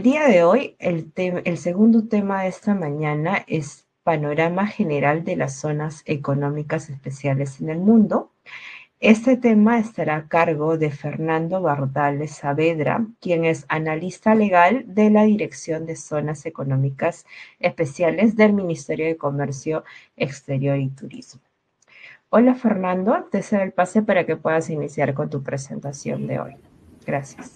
El día de hoy, el segundo tema de esta mañana es panorama general de las zonas económicas especiales en el mundo. Este tema estará a cargo de Fernando Bardales Saavedra, quien es analista legal de la Dirección de Zonas Económicas Especiales del Ministerio de Comercio Exterior y Turismo. Hola Fernando, te cedo el pase para que puedas iniciar con tu presentación de hoy. Gracias.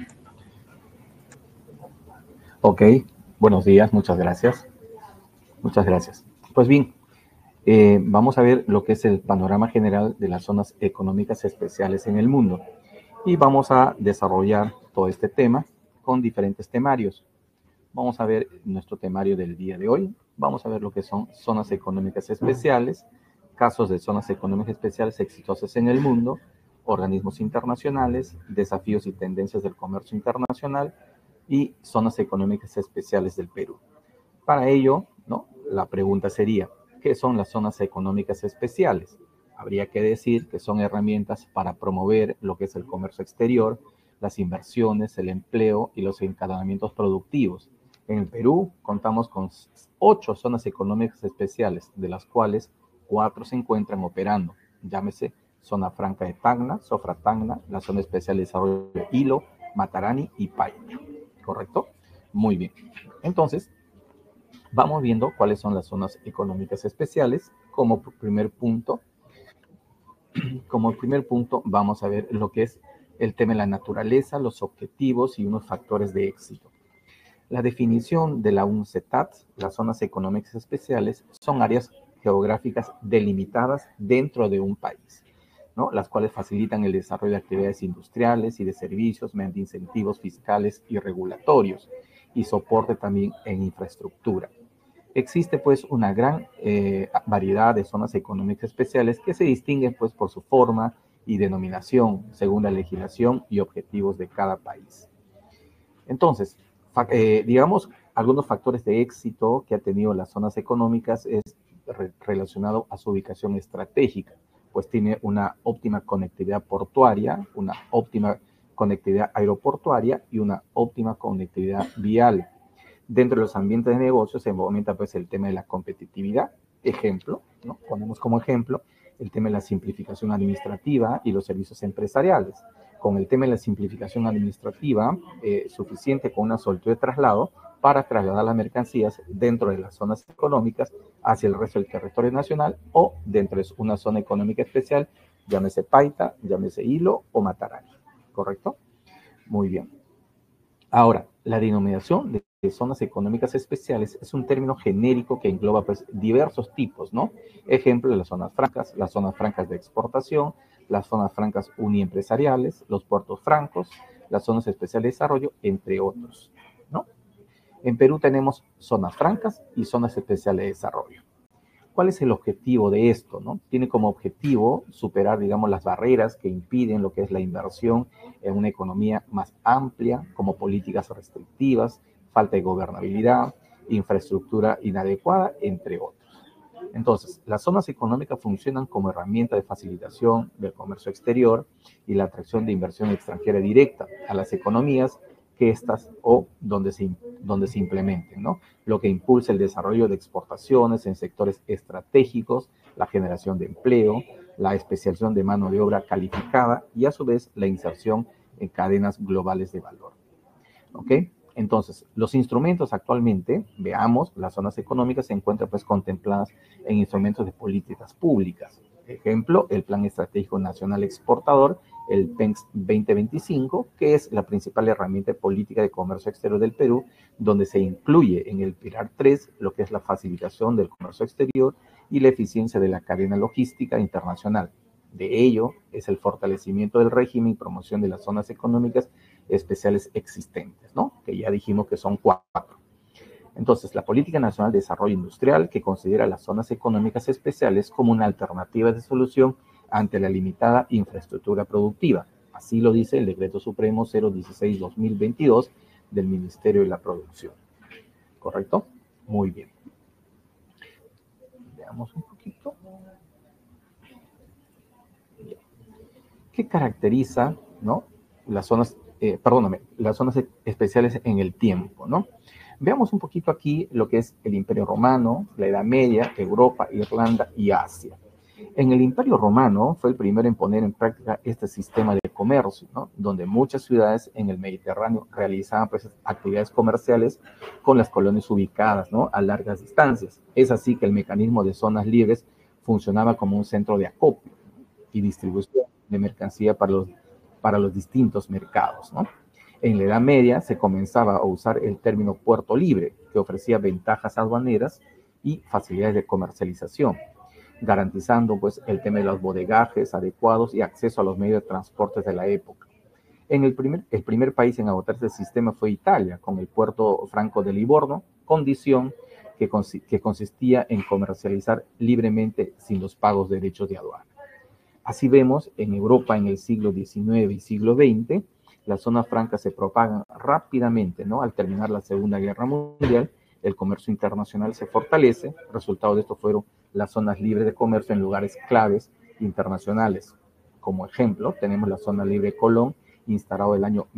Ok, buenos días, muchas gracias. Muchas gracias. Pues bien, vamos a ver lo que es el panorama general de las zonas económicas especiales en el mundo. Y vamos a desarrollar todo este tema con diferentes temarios. Vamos a ver nuestro temario del día de hoy. Vamos a ver lo que son zonas económicas especiales, casos de zonas económicas especiales exitosas en el mundo, organismos internacionales, desafíos y tendencias del comercio internacional y zonas económicas especiales del Perú. Para ello, ¿no? La pregunta sería, ¿qué son las zonas económicas especiales? Habría que decir que son herramientas para promover lo que es el comercio exterior, las inversiones, el empleo y los encadenamientos productivos. En el Perú contamos con 8 zonas económicas especiales, de las cuales 4 se encuentran operando. Llámese Zona Franca de Tacna, Sofra Tacna, la Zona Especial de Desarrollo de Hilo, Matarani y Paita. ¿Correcto? Muy bien. Entonces, vamos viendo cuáles son las zonas económicas especiales. Como primer punto, vamos a ver lo que es el tema de la naturaleza, los objetivos y unos factores de éxito. La definición de la UNCTAD, las zonas económicas especiales, son áreas geográficas delimitadas dentro de un país, ¿no? Las cuales facilitan el desarrollo de actividades industriales y de servicios mediante incentivos fiscales y regulatorios y soporte también en infraestructura. Existe pues una gran variedad de zonas económicas especiales que se distinguen pues por su forma y denominación según la legislación y objetivos de cada país. Entonces, digamos, algunos factores de éxito que ha tenido las zonas económicas es relacionado a su ubicación estratégica, pues tiene una óptima conectividad portuaria, una óptima conectividad aeroportuaria y una óptima conectividad vial. Dentro de los ambientes de negocios se fomenta pues el tema de la competitividad. Ejemplo, ¿no? Ponemos como ejemplo el tema de la simplificación administrativa y los servicios empresariales. Con el tema de la simplificación administrativa, suficiente con una soltura de traslado para trasladar las mercancías dentro de las zonas económicas hacia el resto del territorio nacional o dentro de una zona económica especial, llámese Paita, llámese Hilo o Matarani. ¿Correcto? Muy bien. Ahora, la denominación de zonas económicas especiales es un término genérico que engloba pues diversos tipos, ¿no? Ejemplo de las zonas francas de exportación, las zonas francas uniempresariales, los puertos francos, las zonas especiales de desarrollo, entre otros, ¿no? En Perú tenemos zonas francas y zonas especiales de desarrollo. ¿Cuál es el objetivo de esto, no? Tiene como objetivo superar, digamos, las barreras que impiden lo que es la inversión en una economía más amplia, como políticas restrictivas, falta de gobernabilidad, infraestructura inadecuada, entre otros. Entonces, las zonas económicas funcionan como herramienta de facilitación del comercio exterior y la atracción de inversión extranjera directa a las economías que estas o donde se implementen, ¿no? Lo que impulsa el desarrollo de exportaciones en sectores estratégicos, la generación de empleo, la especialización de mano de obra calificada y a su vez la inserción en cadenas globales de valor. ¿Ok? Entonces, los instrumentos actualmente, veamos, las zonas económicas se encuentran pues contempladas en instrumentos de políticas públicas. Ejemplo, el Plan Estratégico Nacional Exportador, el PENX 2025, que es la principal herramienta de política de comercio exterior del Perú, donde se incluye en el pilar 3 lo que es la facilitación del comercio exterior y la eficiencia de la cadena logística internacional. De ello es el fortalecimiento del régimen y promoción de las zonas económicas especiales existentes, ¿no? Que ya dijimos que son 4. Entonces, la Política Nacional de Desarrollo Industrial, que considera las zonas económicas especiales como una alternativa de solución ante la limitada infraestructura productiva. Así lo dice el Decreto Supremo 016-2022 del Ministerio de la Producción. ¿Correcto? Muy bien. Veamos un poquito. ¿Qué caracteriza, ¿no?, las zonas las zonas especiales en el tiempo, ¿no? Veamos un poquito aquí lo que es el Imperio Romano, la Edad Media, Europa, Irlanda y Asia. En el Imperio Romano fue el primero en poner en práctica este sistema de comercio, ¿no? Donde muchas ciudades en el Mediterráneo realizaban pues, actividades comerciales con las colonias ubicadas, ¿no? A largas distancias. Es así que el mecanismo de zonas libres funcionaba como un centro de acopio y distribución de mercancía para los distintos mercados, ¿no? En la Edad Media se comenzaba a usar el término puerto libre, que ofrecía ventajas aduaneras y facilidades de comercialización, garantizando pues, el tema de los bodegajes adecuados y acceso a los medios de transporte de la época. El primer país en adoptar este sistema fue Italia, con el puerto franco de Livorno, condición que consistía en comercializar libremente sin los pagos de derechos de aduana. Así vemos en Europa en el siglo XIX y siglo XX, las zonas francas se propagan rápidamente, ¿no? Al terminar la Segunda Guerra Mundial, el comercio internacional se fortalece. Resultado de esto fueron las zonas libres de comercio en lugares claves internacionales. Como ejemplo, tenemos la zona libre Colón, instalado el año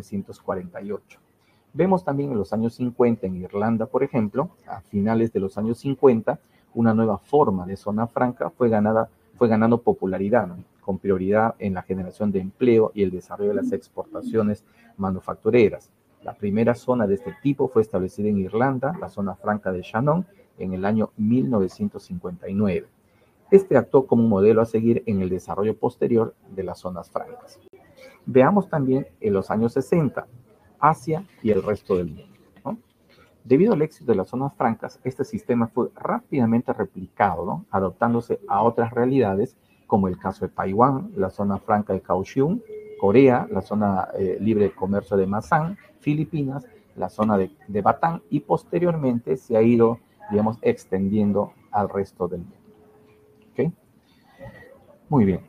1948. Vemos también en los años 50 en Irlanda, por ejemplo, a finales de los años 50, una nueva forma de zona franca fue ganando popularidad, ¿no? Con prioridad en la generación de empleo y el desarrollo de las exportaciones manufactureras. La primera zona de este tipo fue establecida en Irlanda, la zona franca de Shannon, en el año 1959. Este actuó como un modelo a seguir en el desarrollo posterior de las zonas francas. Veamos también en los años 60, Asia y el resto del mundo, ¿no? Debido al éxito de las zonas francas, este sistema fue rápidamente replicado, ¿no? Adoptándose a otras realidades, como el caso de Taiwán, la zona franca de Kaohsiung, Corea, la zona libre de comercio de Masan, Filipinas, la zona de Batán, y posteriormente se ha ido, digamos, extendiendo al resto del mundo. ¿Okay? Muy bien.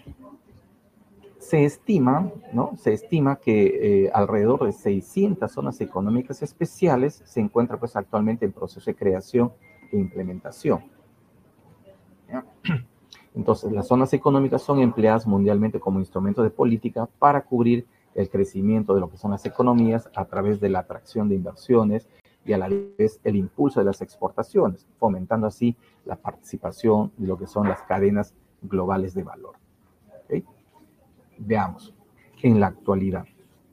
Se estima, ¿no? Se estima que alrededor de 600 zonas económicas especiales se encuentran pues, actualmente en proceso de creación e implementación. ¿Ya? Entonces, las zonas económicas son empleadas mundialmente como instrumento de política para cubrir el crecimiento de lo que son las economías a través de la atracción de inversiones y a la vez el impulso de las exportaciones, fomentando así la participación de lo que son las cadenas globales de valor. ¿Okay? Veamos, en la actualidad.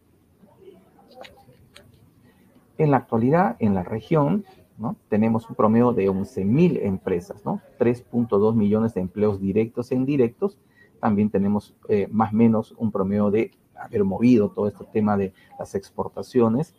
En la actualidad, en la región, ¿no? Tenemos un promedio de 11.000 empresas, ¿no? 3.2 millones de empleos directos e indirectos. También tenemos más o menos un promedio de haber movido todo este tema de las exportaciones,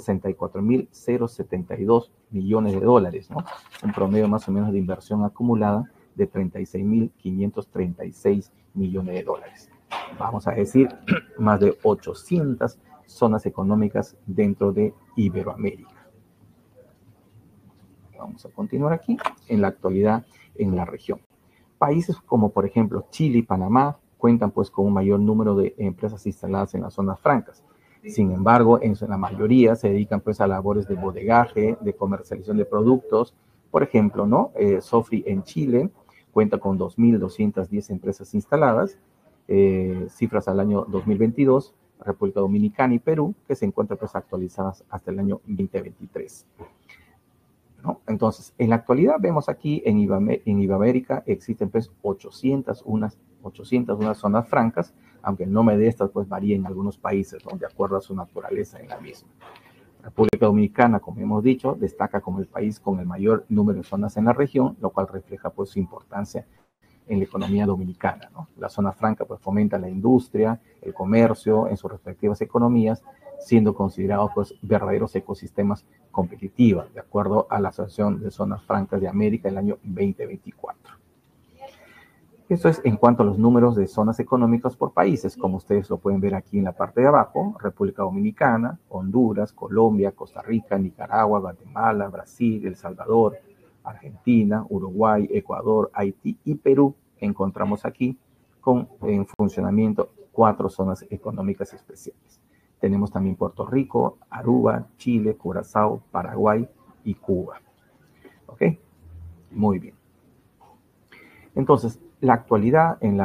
64.072 millones de dólares, ¿no? Un promedio más o menos de inversión acumulada de 36.536 millones de dólares. Vamos a decir, más de 800 zonas económicas dentro de Iberoamérica. Vamos a continuar aquí, en la actualidad en la región. Países como, por ejemplo, Chile y Panamá cuentan pues con un mayor número de empresas instaladas en las zonas francas. Sin embargo, en la mayoría se dedican pues a labores de bodegaje, de comercialización de productos. Por ejemplo, ¿no? Sofri en Chile cuenta con 2.210 empresas instaladas, cifras al año 2022, República Dominicana y Perú, que se encuentran pues actualizadas hasta el año 2023. ¿No? Entonces, en la actualidad vemos aquí en Iberoamérica existen pues 801 zonas francas, aunque el nombre de estas pues varía en algunos países, ¿no? De acuerdo a su naturaleza en la misma. República Dominicana, como hemos dicho, destaca como el país con el mayor número de zonas en la región, lo cual refleja pues su importancia en la economía dominicana, ¿no? La zona franca pues fomenta la industria, el comercio en sus respectivas economías, siendo considerados pues verdaderos ecosistemas competitivos, de acuerdo a la Asociación de Zonas Francas de América del año 2024. Esto es en cuanto a los números de zonas económicas por países, como ustedes lo pueden ver aquí en la parte de abajo: República Dominicana, Honduras, Colombia, Costa Rica, Nicaragua, Guatemala, Brasil, El Salvador, Argentina, Uruguay, Ecuador, Haití y Perú. Encontramos aquí en funcionamiento 4 zonas económicas especiales. Tenemos también Puerto Rico, Aruba, Chile, Curazao, Paraguay y Cuba. ¿Ok? Muy bien. Entonces, la actualidad en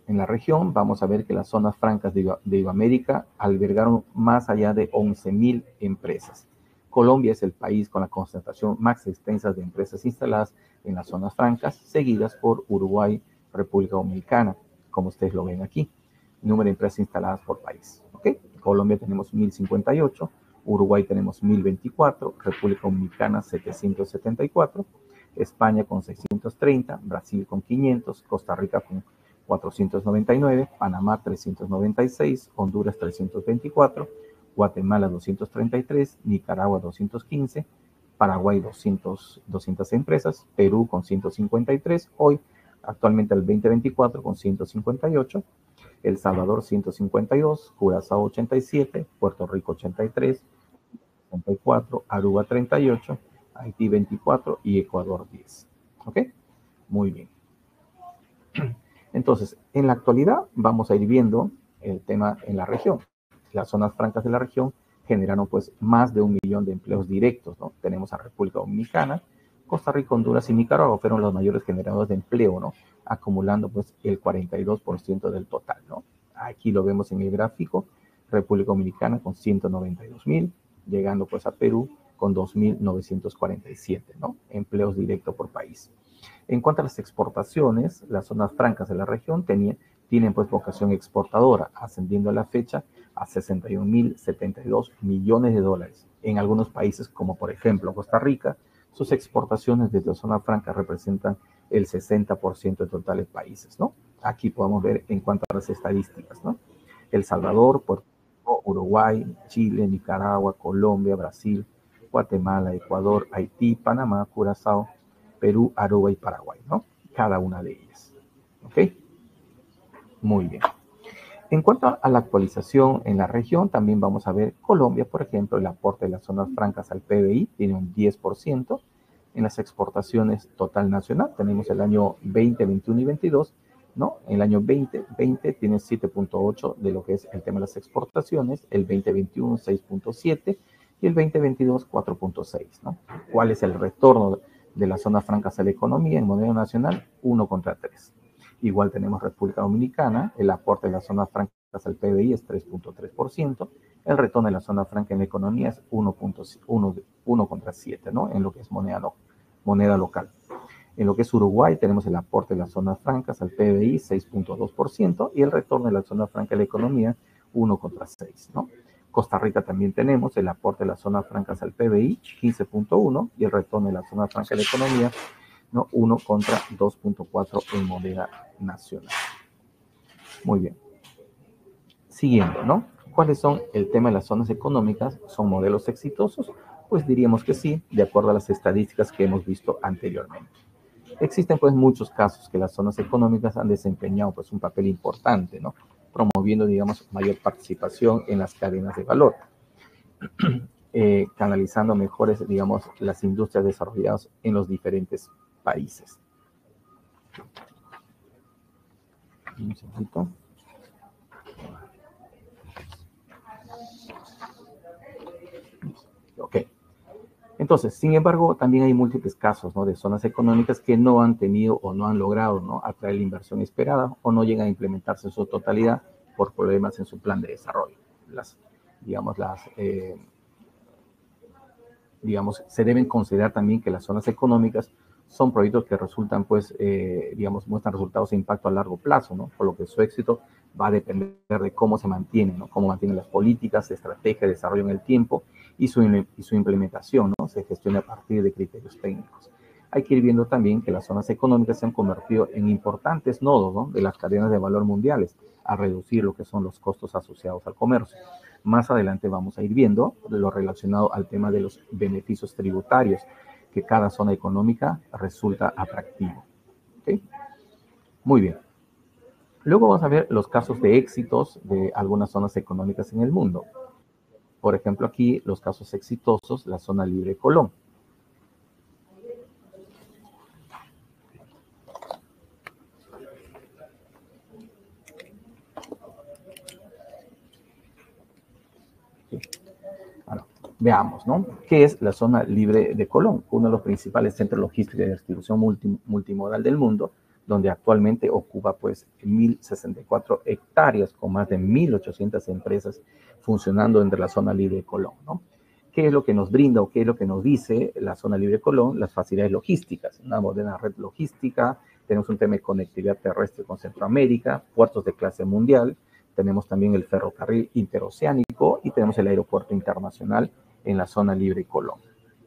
En la región vamos a ver que las zonas francas de Iberoamérica albergaron más allá de 11.000 empresas. Colombia es el país con la concentración más extensa de empresas instaladas en las zonas francas, seguidas por Uruguay, República Dominicana, como ustedes lo ven aquí. Número de empresas instaladas por país. ¿Okay? Colombia tenemos 1.058, Uruguay tenemos 1.024, República Dominicana 774, España con 630, Brasil con 500, Costa Rica con 499, Panamá 396, Honduras 324, Guatemala 233, Nicaragua 215, Paraguay 200 empresas, Perú con 153, hoy actualmente el 2024 con 158, El Salvador 152, Curazao 87, Puerto Rico 83, 64, Aruba 38, Haití 24 y Ecuador 10. ¿Ok? Muy bien. Entonces, en la actualidad vamos a ir viendo el tema en la región. Las zonas francas de la región generaron pues más de 1 millón de empleos directos, ¿no? Tenemos a República Dominicana, Costa Rica, Honduras y Nicaragua fueron los mayores generadores de empleo, ¿no? Acumulando pues el 42% del total, ¿no? Aquí lo vemos en el gráfico, República Dominicana con 192.000, llegando pues a Perú con 2.947, ¿no? Empleos directos por país. En cuanto a las exportaciones, las zonas francas de la región tienen pues vocación exportadora, ascendiendo a la fecha a 61.072 millones de dólares. En algunos países, como por ejemplo Costa Rica, sus exportaciones desde la zona franca representan el 60% de totales países, ¿no? Aquí podemos ver en cuanto a las estadísticas, ¿no? El Salvador, Puerto Rico, Uruguay, Chile, Nicaragua, Colombia, Brasil, Guatemala, Ecuador, Haití, Panamá, Curazao, Perú, Aruba y Paraguay, ¿no? Cada una de ellas. ¿Ok? Muy bien. En cuanto a la actualización en la región, también vamos a ver Colombia, por ejemplo, el aporte de las zonas francas al PBI tiene un 10%. En las exportaciones total nacional tenemos el año 20, 21 y 22, ¿no? En el año 2020 tiene 7.8 de lo que es el tema de las exportaciones, el 2021 6.7 y el 2022 4.6, ¿no? ¿Cuál es el retorno de las zonas francas a la economía en moneda nacional? 1 contra 3. Igual tenemos República Dominicana, el aporte de las zonas francas al PBI es 3.3%, el retorno de la zona franca en la economía es 1 contra 7, ¿no? En lo que es moneda local. En lo que es Uruguay tenemos el aporte de las zonas francas al PBI 6.2% y el retorno de la zona franca a la economía 1 contra 6, ¿no? Costa Rica también tenemos el aporte de las zonas francas al PBI 15.1 y el retorno de la zona franca a la economía, ¿no? 1 contra 2.4 en moneda nacional. Muy bien. Siguiendo, ¿no? ¿Cuáles son el tema de las zonas económicas? ¿Son modelos exitosos? Pues diríamos que sí, de acuerdo a las estadísticas que hemos visto anteriormente. Existen pues muchos casos que las zonas económicas han desempeñado pues un papel importante, ¿no? Promoviendo, digamos, mayor participación en las cadenas de valor, canalizando mejores, digamos, las industrias desarrolladas en los diferentes países. Un segundito. Ok. Entonces, sin embargo, también hay múltiples casos, ¿no? De zonas económicas que no han tenido o no han logrado, ¿no? Atraer la inversión esperada o no llegan a implementarse en su totalidad por problemas en su plan de desarrollo. Se deben considerar también que las zonas económicas son proyectos que resultan, pues, muestran resultados de impacto a largo plazo, ¿no? Por lo que su éxito va a depender de cómo se mantiene, ¿no? Cómo mantienen las políticas, estrategia de desarrollo en el tiempo y su implementación, ¿no? Se gestiona a partir de criterios técnicos. Hay que ir viendo también que las zonas económicas se han convertido en importantes nodos, ¿no? De las cadenas de valor mundiales, a reducir lo que son los costos asociados al comercio. Más adelante vamos a ir viendo lo relacionado al tema de los beneficios tributarios, que cada zona económica resulta atractivo. ¿Okay? Muy bien. Luego vamos a ver los casos de éxitos de algunas zonas económicas en el mundo. Por ejemplo, aquí los casos exitosos, la zona libre de Colón. Ahora, veamos, ¿no? ¿Qué es la zona libre de Colón? Uno de los principales centros logísticos de distribución multimodal del mundo, donde actualmente ocupa pues 1.064 hectáreas con más de 1.800 empresas funcionando entre la zona libre de Colón, ¿no? ¿Qué es lo que nos brinda o qué es lo que nos dice la zona libre de Colón? Las facilidades logísticas, una moderna red logística, tenemos un tema de conectividad terrestre con Centroamérica, puertos de clase mundial, tenemos también el ferrocarril interoceánico y tenemos el aeropuerto internacional en la zona libre de Colón.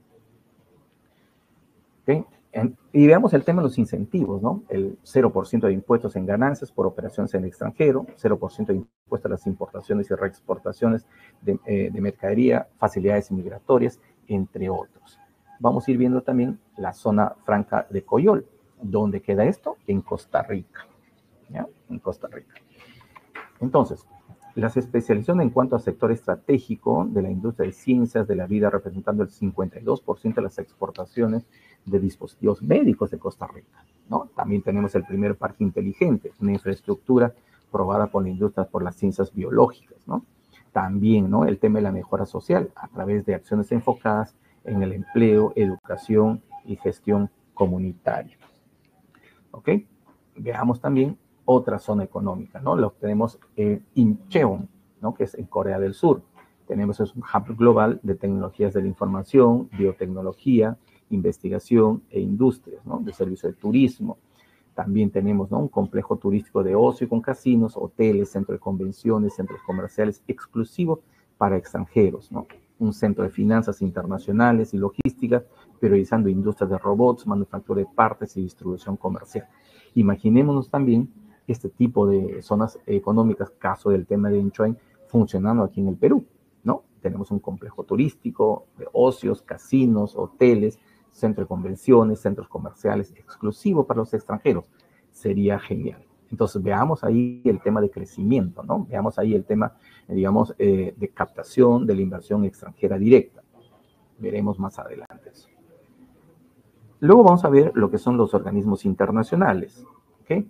¿Okay? Y veamos el tema de los incentivos, ¿no? El 0% de impuestos en ganancias por operaciones en el extranjero, 0% de impuestos a las importaciones y reexportaciones de mercadería, facilidades migratorias, entre otros. Vamos a ir viendo también la zona franca de Coyol. ¿Dónde queda esto? En Costa Rica. ¿Ya? En Costa Rica. Entonces, las especializaciones en cuanto al sector estratégico de la industria de ciencias de la vida, representando el 52% de las exportaciones de dispositivos médicos de Costa Rica, ¿no? También tenemos el primer parque inteligente, una infraestructura probada por la industria por las ciencias biológicas, ¿no? También, ¿no? El tema de la mejora social a través de acciones enfocadas en el empleo, educación y gestión comunitaria. ¿Ok? Veamos también otra zona económica, ¿no? Lo tenemos en Incheon, ¿no? Que es en Corea del Sur. Tenemos un hub global de tecnologías de la información, biotecnología, investigación e industrias, ¿no? De servicio de turismo. También tenemos, ¿no? Un complejo turístico de ocio con casinos, hoteles, centro de convenciones, centros comerciales exclusivos para extranjeros, ¿no? Un centro de finanzas internacionales y logística, priorizando industrias de robots, manufactura de partes y distribución comercial. Imaginémonos también este tipo de zonas económicas, caso del tema de Incheon, funcionando aquí en el Perú, ¿no? Tenemos un complejo turístico de ocios, casinos, hoteles, centro de convenciones, centros comerciales exclusivos para los extranjeros. Sería genial. Entonces, veamos ahí el tema de crecimiento, ¿no? Veamos ahí el tema, digamos, de captación de la inversión extranjera directa. Veremos más adelante eso. Luego vamos a ver lo que son los organismos internacionales, ¿ok?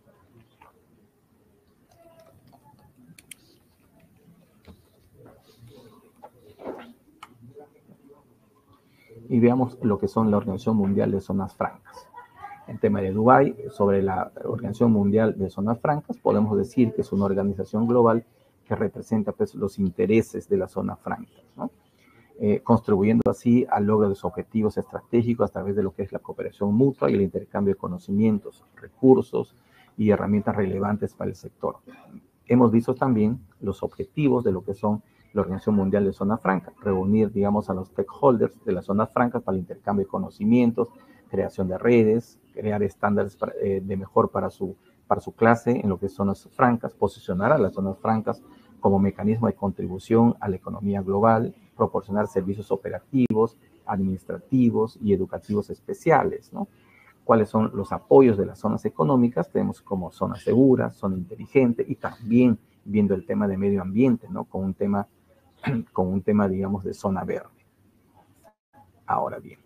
Y veamos lo que son la Organización Mundial de Zonas Francas. En tema de Dubái, sobre la Organización Mundial de Zonas Francas, podemos decir que es una organización global que representa pues, los intereses de las zonas francas, ¿no? Contribuyendo así al logro de sus objetivos estratégicos a través de lo que es la cooperación mutua y el intercambio de conocimientos, recursos y herramientas relevantes para el sector. Hemos visto también los objetivos de lo que son la Organización Mundial de Zona Franca, reunir, digamos, a los stakeholders de las zonas francas para el intercambio de conocimientos, creación de redes, crear estándares de mejor para su clase en lo que son zonas francas, posicionar a las zonas francas como mecanismo de contribución a la economía global, proporcionar servicios operativos, administrativos y educativos especiales, ¿no? ¿Cuáles son los apoyos de las zonas económicas? Tenemos como zona segura, zona inteligente y también viendo el tema de medio ambiente, ¿no? Con un tema, digamos, de zona verde. Ahora bien,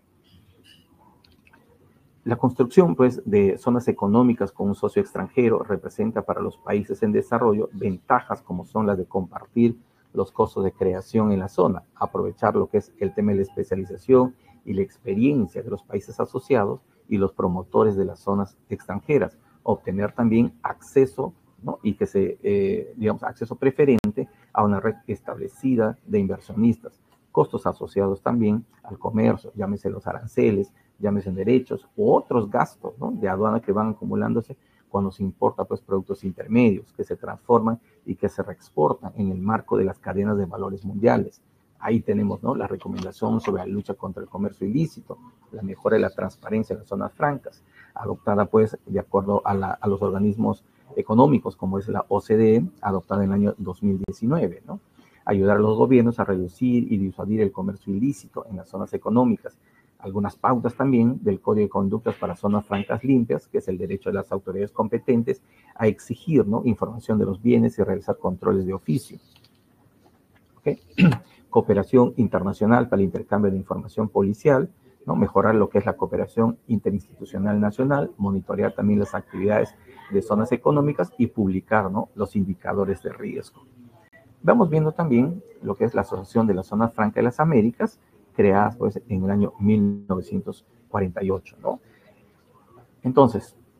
la construcción, pues, de zonas económicas con un socio extranjero representa para los países en desarrollo ventajas como son las de compartir los costos de creación en la zona, aprovechar lo que es el tema de la especialización y la experiencia de los países asociados y los promotores de las zonas extranjeras, obtener también acceso, ¿no? Y que digamos, acceso preferente a una red establecida de inversionistas, costos asociados también al comercio, llámese los aranceles, llámese derechos u otros gastos, ¿no? De aduana que van acumulándose cuando se importa pues, productos intermedios que se transforman y que se reexportan en el marco de las cadenas de valores mundiales. Ahí tenemos, ¿no? La recomendación sobre la lucha contra el comercio ilícito, la mejora de la transparencia en las zonas francas, adoptada pues de acuerdo a los organismos económicos como es la OCDE, adoptada en el año 2019, ¿no? Ayudar a los gobiernos a reducir y disuadir el comercio ilícito en las zonas económicas. Algunas pautas también del Código de Conductas para Zonas Francas Limpias, que es el derecho de las autoridades competentes a exigir, ¿no? Información de los bienes y realizar controles de oficio. ¿Okay? Cooperación internacional para el intercambio de información policial, ¿no? Mejorar lo que es la cooperación interinstitucional nacional, monitorear también las actividades de zonas económicas y publicar, ¿no? Los indicadores de riesgo. Vamos viendo también lo que es la Asociación de la Zona Franca de las Américas, creada pues, en el año 1948, ¿no? Entonces,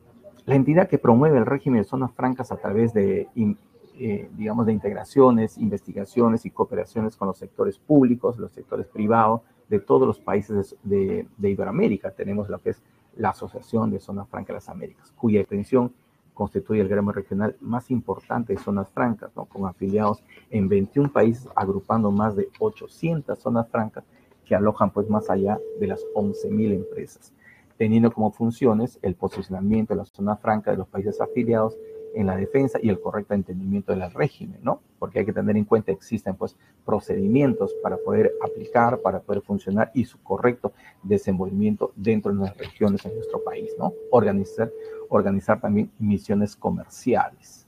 La entidad que promueve el régimen de zonas francas a través de, digamos, de integraciones, investigaciones y cooperaciones con los sectores públicos, los sectores privados de todos los países de Iberoamérica. Tenemos lo que es la Asociación de Zonas Francas de las Américas, cuya extensión constituye el gremio regional más importante de zonas francas, ¿no? Con afiliados en 21 países, agrupando más de 800 zonas francas que alojan pues más allá de las 11.000 empresas, teniendo como funciones el posicionamiento de la zona franca de los países afiliados en la defensa y el correcto entendimiento del régimen, ¿no? Porque hay que tener en cuenta que existen pues procedimientos para poder aplicar, para poder funcionar y su correcto desenvolvimiento dentro de las regiones en nuestro país, ¿no? Organizar también misiones comerciales.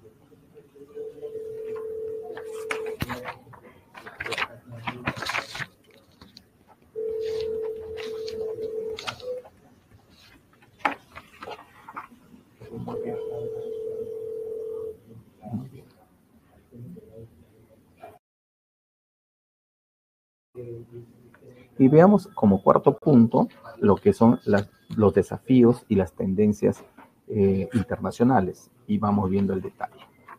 Y veamos como cuarto punto lo que son los desafíos y las tendencias internacionales. Y vamos viendo el detalle.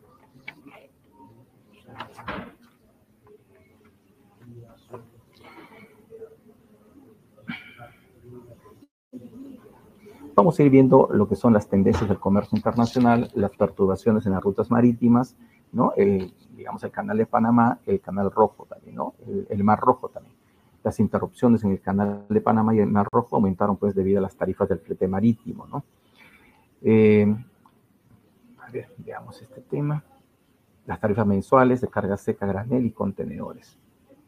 Vamos a ir viendo lo que son las tendencias del comercio internacional, las perturbaciones en las rutas marítimas, ¿no? Digamos el canal de Panamá, el canal rojo también, ¿no? El mar rojo también. Las interrupciones en el canal de Panamá y el mar rojo aumentaron pues debido a las tarifas del flete marítimo, ¿no? A ver, veamos este tema. Las tarifas mensuales de carga seca, granel y contenedores.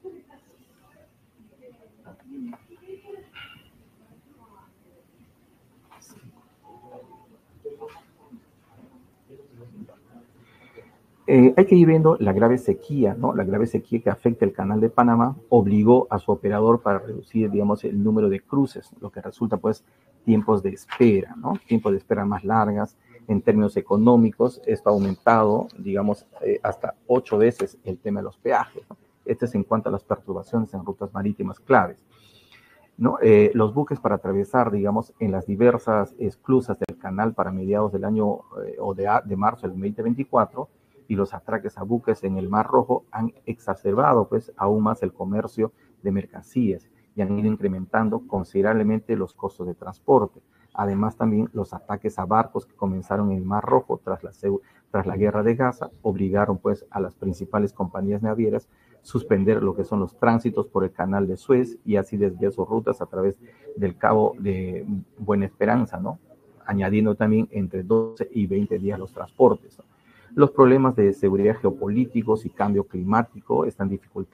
Hay que ir viendo la grave sequía, ¿no? La grave sequía que afecta el canal de Panamá obligó a su operador para reducir, digamos, el número de cruces, lo que resulta, pues, tiempos de espera, ¿no? Tiempos de espera más largas. En términos económicos, esto ha aumentado, digamos, hasta 8 veces el tema de los peajes, ¿no? Este es en cuanto a las perturbaciones en rutas marítimas claves, ¿no? Los buques para atravesar, digamos, en las diversas esclusas del canal para mediados del año o de marzo del 2024 y los atraques a buques en el Mar Rojo han exacerbado pues aún más el comercio de mercancías y han ido incrementando considerablemente los costos de transporte. Además también los ataques a barcos que comenzaron en el Mar Rojo tras la guerra de Gaza obligaron pues a las principales compañías navieras suspender lo que son los tránsitos por el canal de Suez y así desviar sus rutas a través del Cabo de Buena Esperanza, ¿no? Añadiendo también entre 12 y 20 días los transportes, ¿no? Los problemas de seguridad geopolíticos y cambio climático están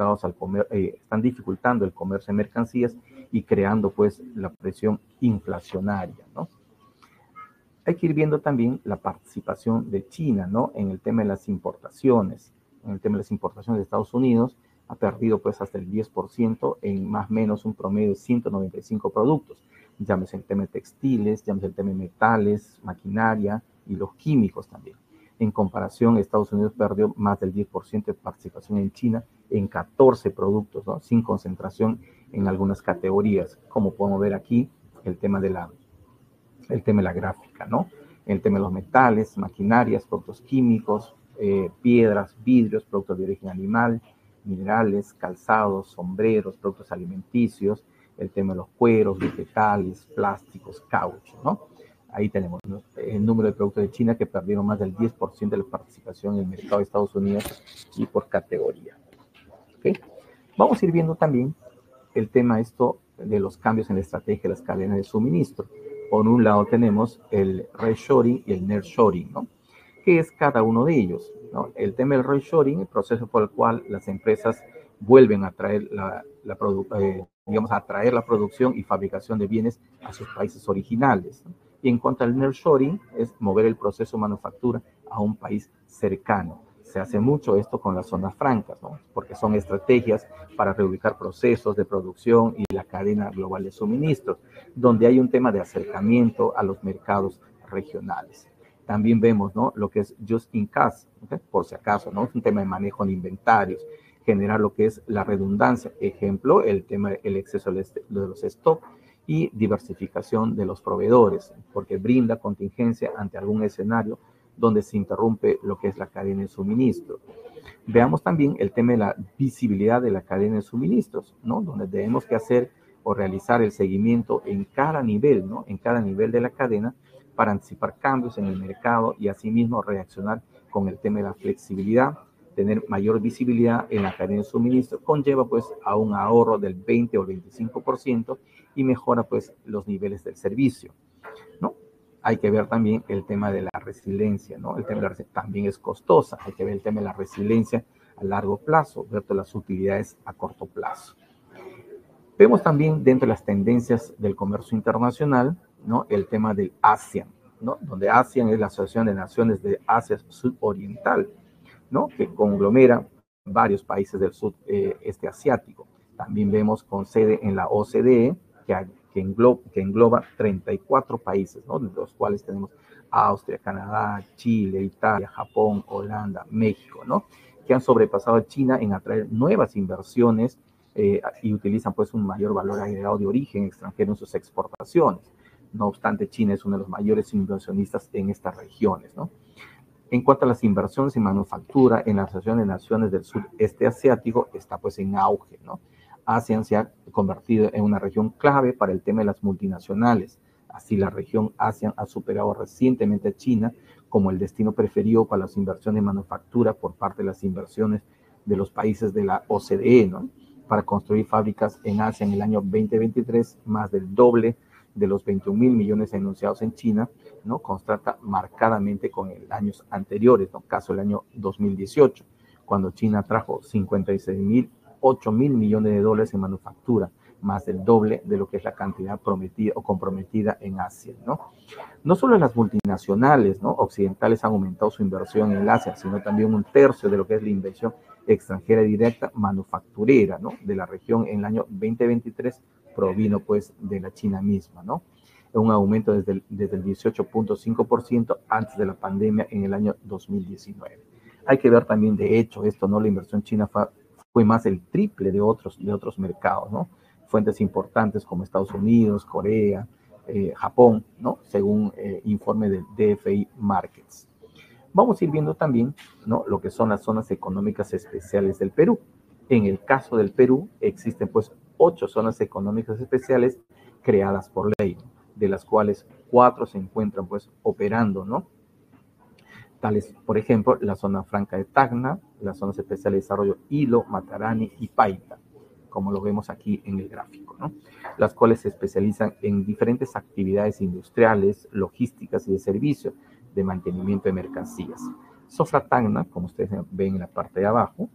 dificultando el comercio de mercancías y creando pues la presión inflacionaria, ¿no? Hay que ir viendo también la participación de China, ¿no? En el tema de las importaciones. En el tema de las importaciones de Estados Unidos ha perdido pues hasta el 10% en más o menos un promedio de 195 productos. Llámese el tema de textiles, llámese el tema de metales, maquinaria y los químicos también. En comparación, Estados Unidos perdió más del 10% de participación en China en 14 productos, ¿no? Sin concentración en algunas categorías. Como podemos ver aquí, el tema de la gráfica, ¿no? El tema de los metales, maquinarias, productos químicos, piedras, vidrios, productos de origen animal, minerales, calzados, sombreros, productos alimenticios, el tema de los cueros, vegetales, plásticos, caucho, ¿no? Ahí tenemos, ¿no?, el número de productos de China que perdieron más del 10% de la participación en el mercado de Estados Unidos y por categoría. ¿Okay? Vamos a ir viendo también el tema esto de los cambios en la estrategia de las cadenas de suministro. Por un lado tenemos el reshoring y el nearshoring, ¿no? ¿Qué es cada uno de ellos, ¿no? El tema del reshoring, el proceso por el cual las empresas vuelven a traer digamos, a traer la producción y fabricación de bienes a sus países originales, ¿no? Y en cuanto al nearshoring, es mover el proceso de manufactura a un país cercano. Se hace mucho esto con las zonas francas, ¿no? Porque son estrategias para reubicar procesos de producción y la cadena global de suministros, donde hay un tema de acercamiento a los mercados regionales. También vemos, ¿no?, lo que es just in case, ¿okay?, por si acaso, ¿no? Es un tema de manejo de inventarios, generar lo que es la redundancia. Ejemplo, el tema del exceso de los stocks y diversificación de los proveedores, porque brinda contingencia ante algún escenario donde se interrumpe lo que es la cadena de suministro. Veamos también el tema de la visibilidad de la cadena de suministros, ¿no? Donde debemos que hacer o realizar el seguimiento en cada nivel, ¿no? En cada nivel de la cadena para anticipar cambios en el mercado y asimismo reaccionar con el tema de la flexibilidad. Tener mayor visibilidad en la cadena de suministro conlleva pues a un ahorro del 20 o 25% y mejora pues los niveles del servicio, ¿no? Hay que ver también el tema de la resiliencia, ¿no? El tema de la resiliencia también es costosa, hay que ver el tema de la resiliencia a largo plazo, ver todas las utilidades a corto plazo. Vemos también dentro de las tendencias del comercio internacional, ¿no? El tema del ASEAN, ¿no? Donde ASEAN es la Asociación de Naciones de Asia Sudoriental, ¿no? Que conglomera varios países del sudeste asiático. También vemos con sede en la OCDE, que engloba 34 países, ¿no? De los cuales tenemos Austria, Canadá, Chile, Italia, Japón, Holanda, México, ¿no? Que han sobrepasado a China en atraer nuevas inversiones y utilizan pues un mayor valor agregado de origen extranjero en sus exportaciones. No obstante, China es uno de los mayores inversionistas en estas regiones, ¿no? En cuanto a las inversiones en manufactura, en la Asociación de Naciones del Sudeste Asiático está pues en auge, ¿no? ASEAN se ha convertido en una región clave para el tema de las multinacionales. Así, la región ASEAN ha superado recientemente a China como el destino preferido para las inversiones en manufactura por parte de las inversiones de los países de la OCDE, ¿no? Para construir fábricas en Asia en el año 2023, más del doble de los 21.000 millones anunciados en China, ¿no? Contrasta marcadamente con años anteriores, ¿no? Caso el año 2018, cuando China trajo 8.000 millones de dólares en manufactura, más del doble de lo que es la cantidad prometida o comprometida en Asia, ¿no? No solo las multinacionales, ¿no? Occidentales han aumentado su inversión en el Asia, sino también un tercio de lo que es la inversión extranjera directa manufacturera, ¿no? De la región en el año 2023 provino pues de la China misma, ¿no? Un aumento desde el 18.5% antes de la pandemia en el año 2019. Hay que ver también, de hecho, esto, ¿no? La inversión china fue más el triple de otros mercados, ¿no? Fuentes importantes como Estados Unidos, Corea, Japón, ¿no? Según informe del DFI Markets. Vamos a ir viendo también, ¿no? Lo que son las zonas económicas especiales del Perú. En el caso del Perú existen pues 8 zonas económicas especiales creadas por ley, de las cuales 4 se encuentran pues operando, ¿no? Tales, por ejemplo, la zona franca de Tacna, las zonas especiales de desarrollo Hilo, Matarani y Paita, como lo vemos aquí en el gráfico, ¿no? Las cuales se especializan en diferentes actividades industriales, logísticas y de servicio, de mantenimiento de mercancías. Sofra Tacna, como ustedes ven en la parte de abajo,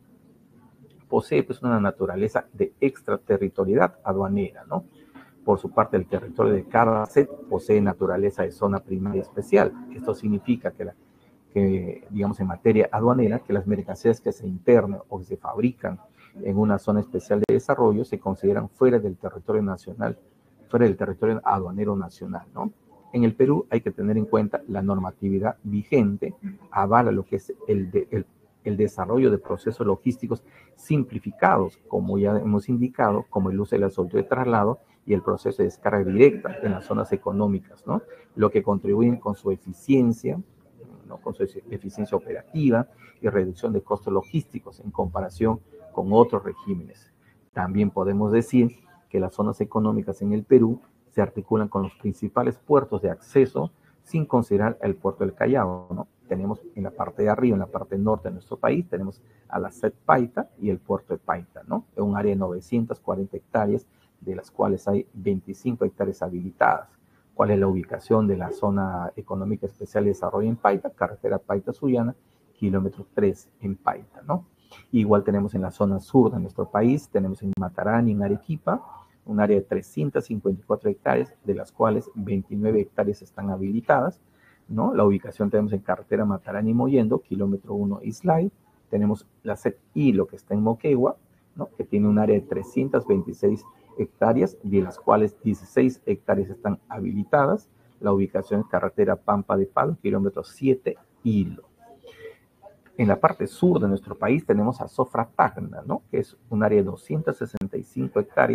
posee pues una naturaleza de extraterritorialidad aduanera, ¿no? Por su parte, el territorio de Caraset posee naturaleza de zona primaria especial. Esto significa que, digamos, en materia aduanera, que las mercancías que se internan o que se fabrican en una zona especial de desarrollo se consideran fuera del territorio nacional, fuera del territorio aduanero nacional, ¿no? En el Perú hay que tener en cuenta la normatividad vigente, avala lo que es el desarrollo de procesos logísticos simplificados, como ya hemos indicado, como el uso de la soltura de traslado y el proceso de descarga directa en las zonas económicas, ¿no? Lo que contribuyen con su eficiencia, ¿no? Con su eficiencia operativa y reducción de costos logísticos en comparación con otros regímenes. También podemos decir que las zonas económicas en el Perú se articulan con los principales puertos de acceso sin considerar el puerto del Callao, ¿no? Tenemos en la parte de arriba, en la parte norte de nuestro país, tenemos a la SED Paita y el puerto de Paita, ¿no? En un área de 940 hectáreas, de las cuales hay 25 hectáreas habilitadas. ¿Cuál es la ubicación de la zona económica especial de desarrollo en Paita? Carretera Paita-Sullana, kilómetro 3 en Paita, ¿no? Igual tenemos en la zona sur de nuestro país, tenemos en Matarani, en Arequipa, un área de 354 hectáreas, de las cuales 29 hectáreas están habilitadas, ¿no? La ubicación tenemos en carretera Matarani-Mollendo, kilómetro 1 Islay, tenemos la SEC-I, lo que está en Moquegua, ¿no? Que tiene un área de 326 hectáreas, de las cuales 16 hectáreas están habilitadas. La ubicación es carretera Pampa de Palo, kilómetro 7 Hilo. En la parte sur de nuestro país tenemos a Sofra Tacna, ¿no? Que es un área de 265 hectáreas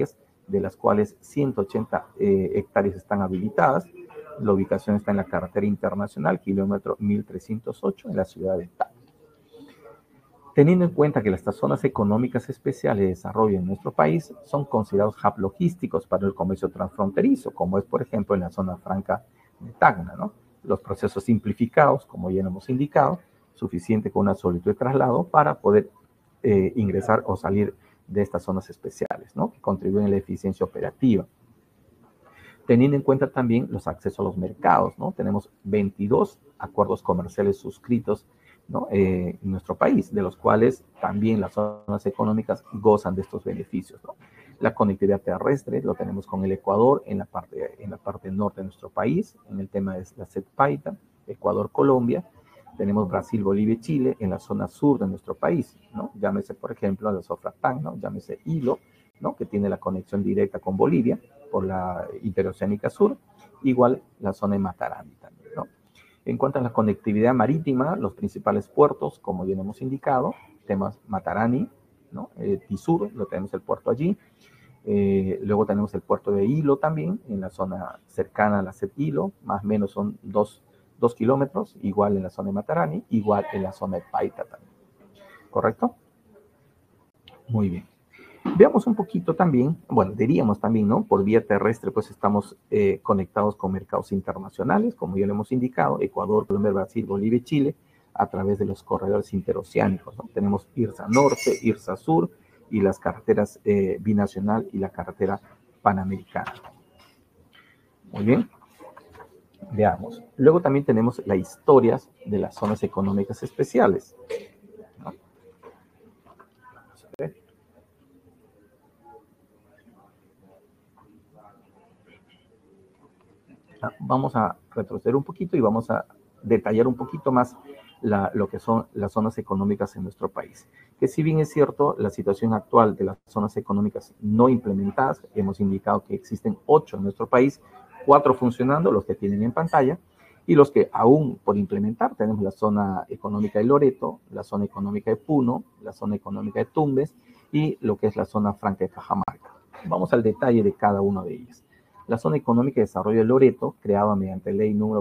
de las cuales 180 hectáreas están habilitadas. La ubicación está en la carretera internacional, kilómetro 1308, en la ciudad de Tacna. Teniendo en cuenta que las zonas económicas especiales de desarrollo en nuestro país son considerados hub logísticos para el comercio transfronterizo, como es, por ejemplo, en la zona franca de Tacna, ¿no? Los procesos simplificados, como ya hemos indicado, suficiente con una solicitud de traslado para poder ingresar o salir de estas zonas especiales, ¿no? Que contribuyen a la eficiencia operativa. Teniendo en cuenta también los accesos a los mercados, ¿no? Tenemos 22 acuerdos comerciales suscritos, ¿no? En nuestro país, de los cuales también las zonas económicas gozan de estos beneficios, ¿no? La conectividad terrestre lo tenemos con el Ecuador en la parte norte de nuestro país, en el tema de la CEPAITA, Ecuador-Colombia. Tenemos Brasil, Bolivia y Chile en la zona sur de nuestro país, ¿no? Llámese, por ejemplo, la Sofratán, ¿no? Llámese Hilo, ¿no? Que tiene la conexión directa con Bolivia por la Interoceánica Sur. Igual la zona de Matarani también, ¿no? En cuanto a la conectividad marítima, los principales puertos, como ya hemos indicado, temas Matarani, ¿no? Tisur, lo tenemos el puerto allí. Luego tenemos el puerto de Hilo también, en la zona cercana a la CEP Hilo, más o menos son 2 kilómetros, igual en la zona de Matarani, igual en la zona de Paita también. ¿Correcto? Muy bien. Veamos un poquito también, bueno, diríamos también, ¿no? Por vía terrestre, pues estamos conectados con mercados internacionales, como ya lo hemos indicado, Ecuador, Colombia, Brasil, Bolivia y Chile, a través de los corredores interoceánicos, ¿no? Tenemos IRSA Norte, IRSA Sur y las carreteras binacional y la carretera panamericana. Muy bien. Veamos. Luego también tenemos las historias de las zonas económicas especiales, ¿no? Vamos a ver. Vamos a retroceder un poquito y vamos a detallar un poquito más lo que son las zonas económicas en nuestro país. Que si bien es cierto, la situación actual de las zonas económicas no implementadas, hemos indicado que existen 8 en nuestro país, 4 funcionando, los que tienen en pantalla, y los que aún por implementar, tenemos la zona económica de Loreto, la zona económica de Puno, la zona económica de Tumbes y lo que es la zona franca de Cajamarca. Vamos al detalle de cada uno de ellos. La Zona Económica de Desarrollo de Loreto, creada mediante ley número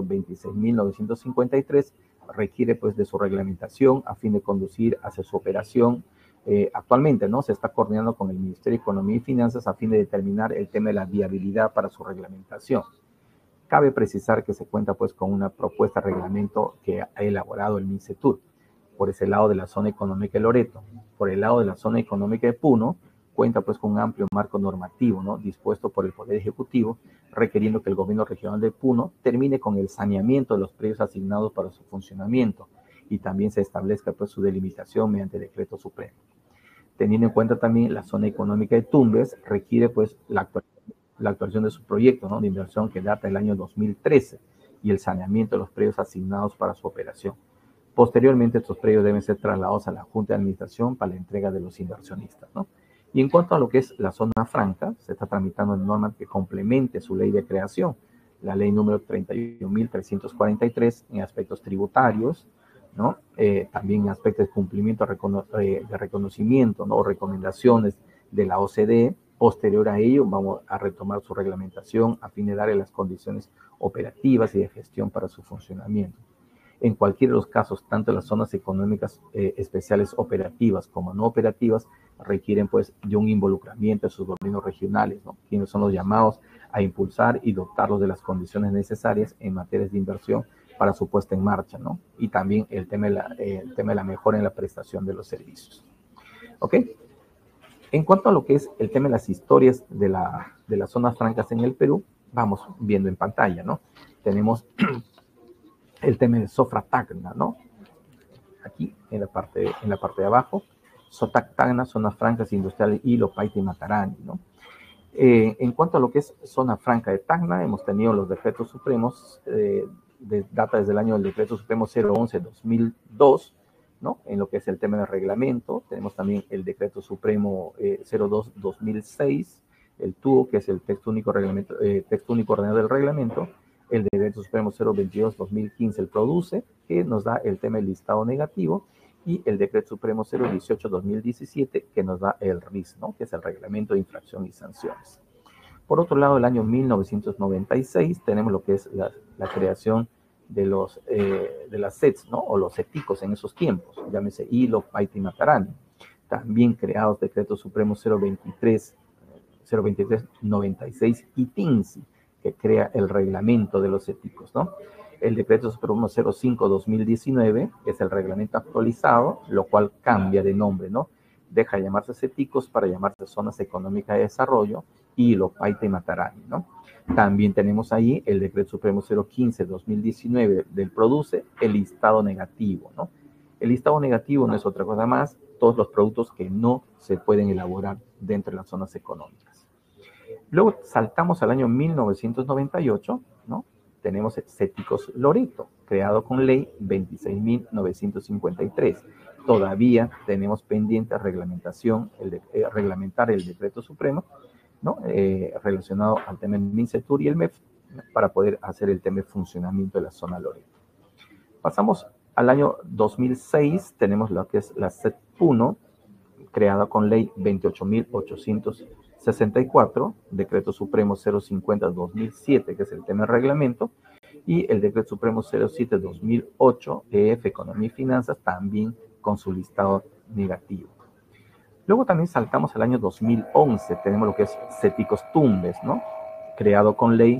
26.953, requiere pues de su reglamentación a fin de conducir hacia su operación. Actualmente, ¿no? Se está coordinando con el Ministerio de Economía y Finanzas a fin de determinar el tema de la viabilidad para su reglamentación. Cabe precisar que se cuenta pues con una propuesta de reglamento que ha elaborado el MINCETUR, por ese lado de la Zona Económica de Loreto. Por el lado de la Zona Económica de Puno, cuenta pues con un amplio marco normativo, ¿no? Dispuesto por el Poder Ejecutivo, requiriendo que el gobierno regional de Puno termine con el saneamiento de los predios asignados para su funcionamiento y también se establezca pues su delimitación mediante decreto supremo. Teniendo en cuenta también la zona económica de Tumbes, requiere pues la actualización de su proyecto, ¿no? De inversión que data del año 2013 y el saneamiento de los predios asignados para su operación. Posteriormente, estos predios deben ser trasladados a la Junta de Administración para la entrega de los inversionistas, ¿no? Y en cuanto a lo que es la zona franca, se está tramitando una norma que complemente su ley de creación, la ley número 31.343 en aspectos tributarios, ¿no? También en aspectos de cumplimiento de reconocimiento, ¿no? O recomendaciones de la OCDE. Posterior a ello, vamos a retomar su reglamentación a fin de darle las condiciones operativas y de gestión para su funcionamiento. En cualquiera de los casos, tanto las zonas económicas especiales operativas como no operativas requieren pues de un involucramiento de sus gobiernos regionales, ¿no? Quienes son los llamados a impulsar y dotarlos de las condiciones necesarias en materias de inversión para su puesta en marcha, ¿no? Y también el tema de la mejora en la prestación de los servicios. ¿Ok? En cuanto a lo que es el tema de las historias de las zonas francas en el Perú, vamos viendo en pantalla, ¿no? Tenemos el tema de Sofra-Tacna, ¿no? Aquí en la parte de abajo, Sofra-Tacna, zonas francas industriales, Hilo, Paita y Matarani, ¿no? En cuanto a lo que es zona franca de Tacna, hemos tenido los decretos supremos, data desde el año del decreto supremo 011-2002, ¿no? En lo que es el tema del reglamento, tenemos también el decreto supremo 02-2006, el TUO, que es el texto único ordenado del reglamento, el decreto supremo 022-2015, el PRODUCE, que nos da el tema del listado negativo, y el decreto supremo 018-2017, que nos da el RIS, ¿no? Que es el reglamento de infracción y sanciones. Por otro lado, el año 1996 tenemos lo que es la creación de las SETs, ¿no? O los CETICOS en esos tiempos, llámese Hilo, Paita y Matarani. También creados decretos supremos 02396 y TINSI, que crea el reglamento de los CETICOS, ¿no? El decreto supremo 05-2019 es el reglamento actualizado, lo cual cambia de nombre, ¿no? Deja de llamarse CETICOS para llamarse Zonas Económicas de Desarrollo, Hilo, Paita y Matarani, ¿no? También tenemos ahí el decreto supremo 015-2019 del PRODUCE, el listado negativo, ¿no? El listado negativo no es otra cosa más, todos los productos que no se pueden elaborar dentro de las zonas económicas. Luego saltamos al año 1998, ¿no? Tenemos CETICOS Loreto, creado con ley 26.953. Todavía tenemos pendiente reglamentar el decreto supremo, ¿no? Relacionado al tema del MINCETUR y el MEF, para poder hacer el tema de funcionamiento de la zona Loreto. Pasamos al año 2006, tenemos lo que es la CET1, creada con ley 28.864, decreto supremo 050-2007, que es el tema del reglamento, y el decreto supremo 07-2008, EF, Economía y Finanzas, también con su listado negativo. Luego también saltamos al año 2011, tenemos lo que es CETICOS Tumbes, ¿no? Creado con ley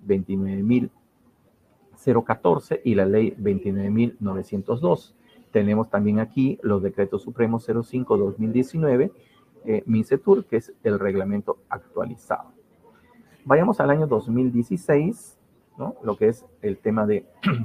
29.014 y la ley 29.902. Tenemos también aquí los decretos supremos 05-2019, MINCETUR, que es el reglamento actualizado. Vayamos al año 2016, ¿no? Lo que es el tema de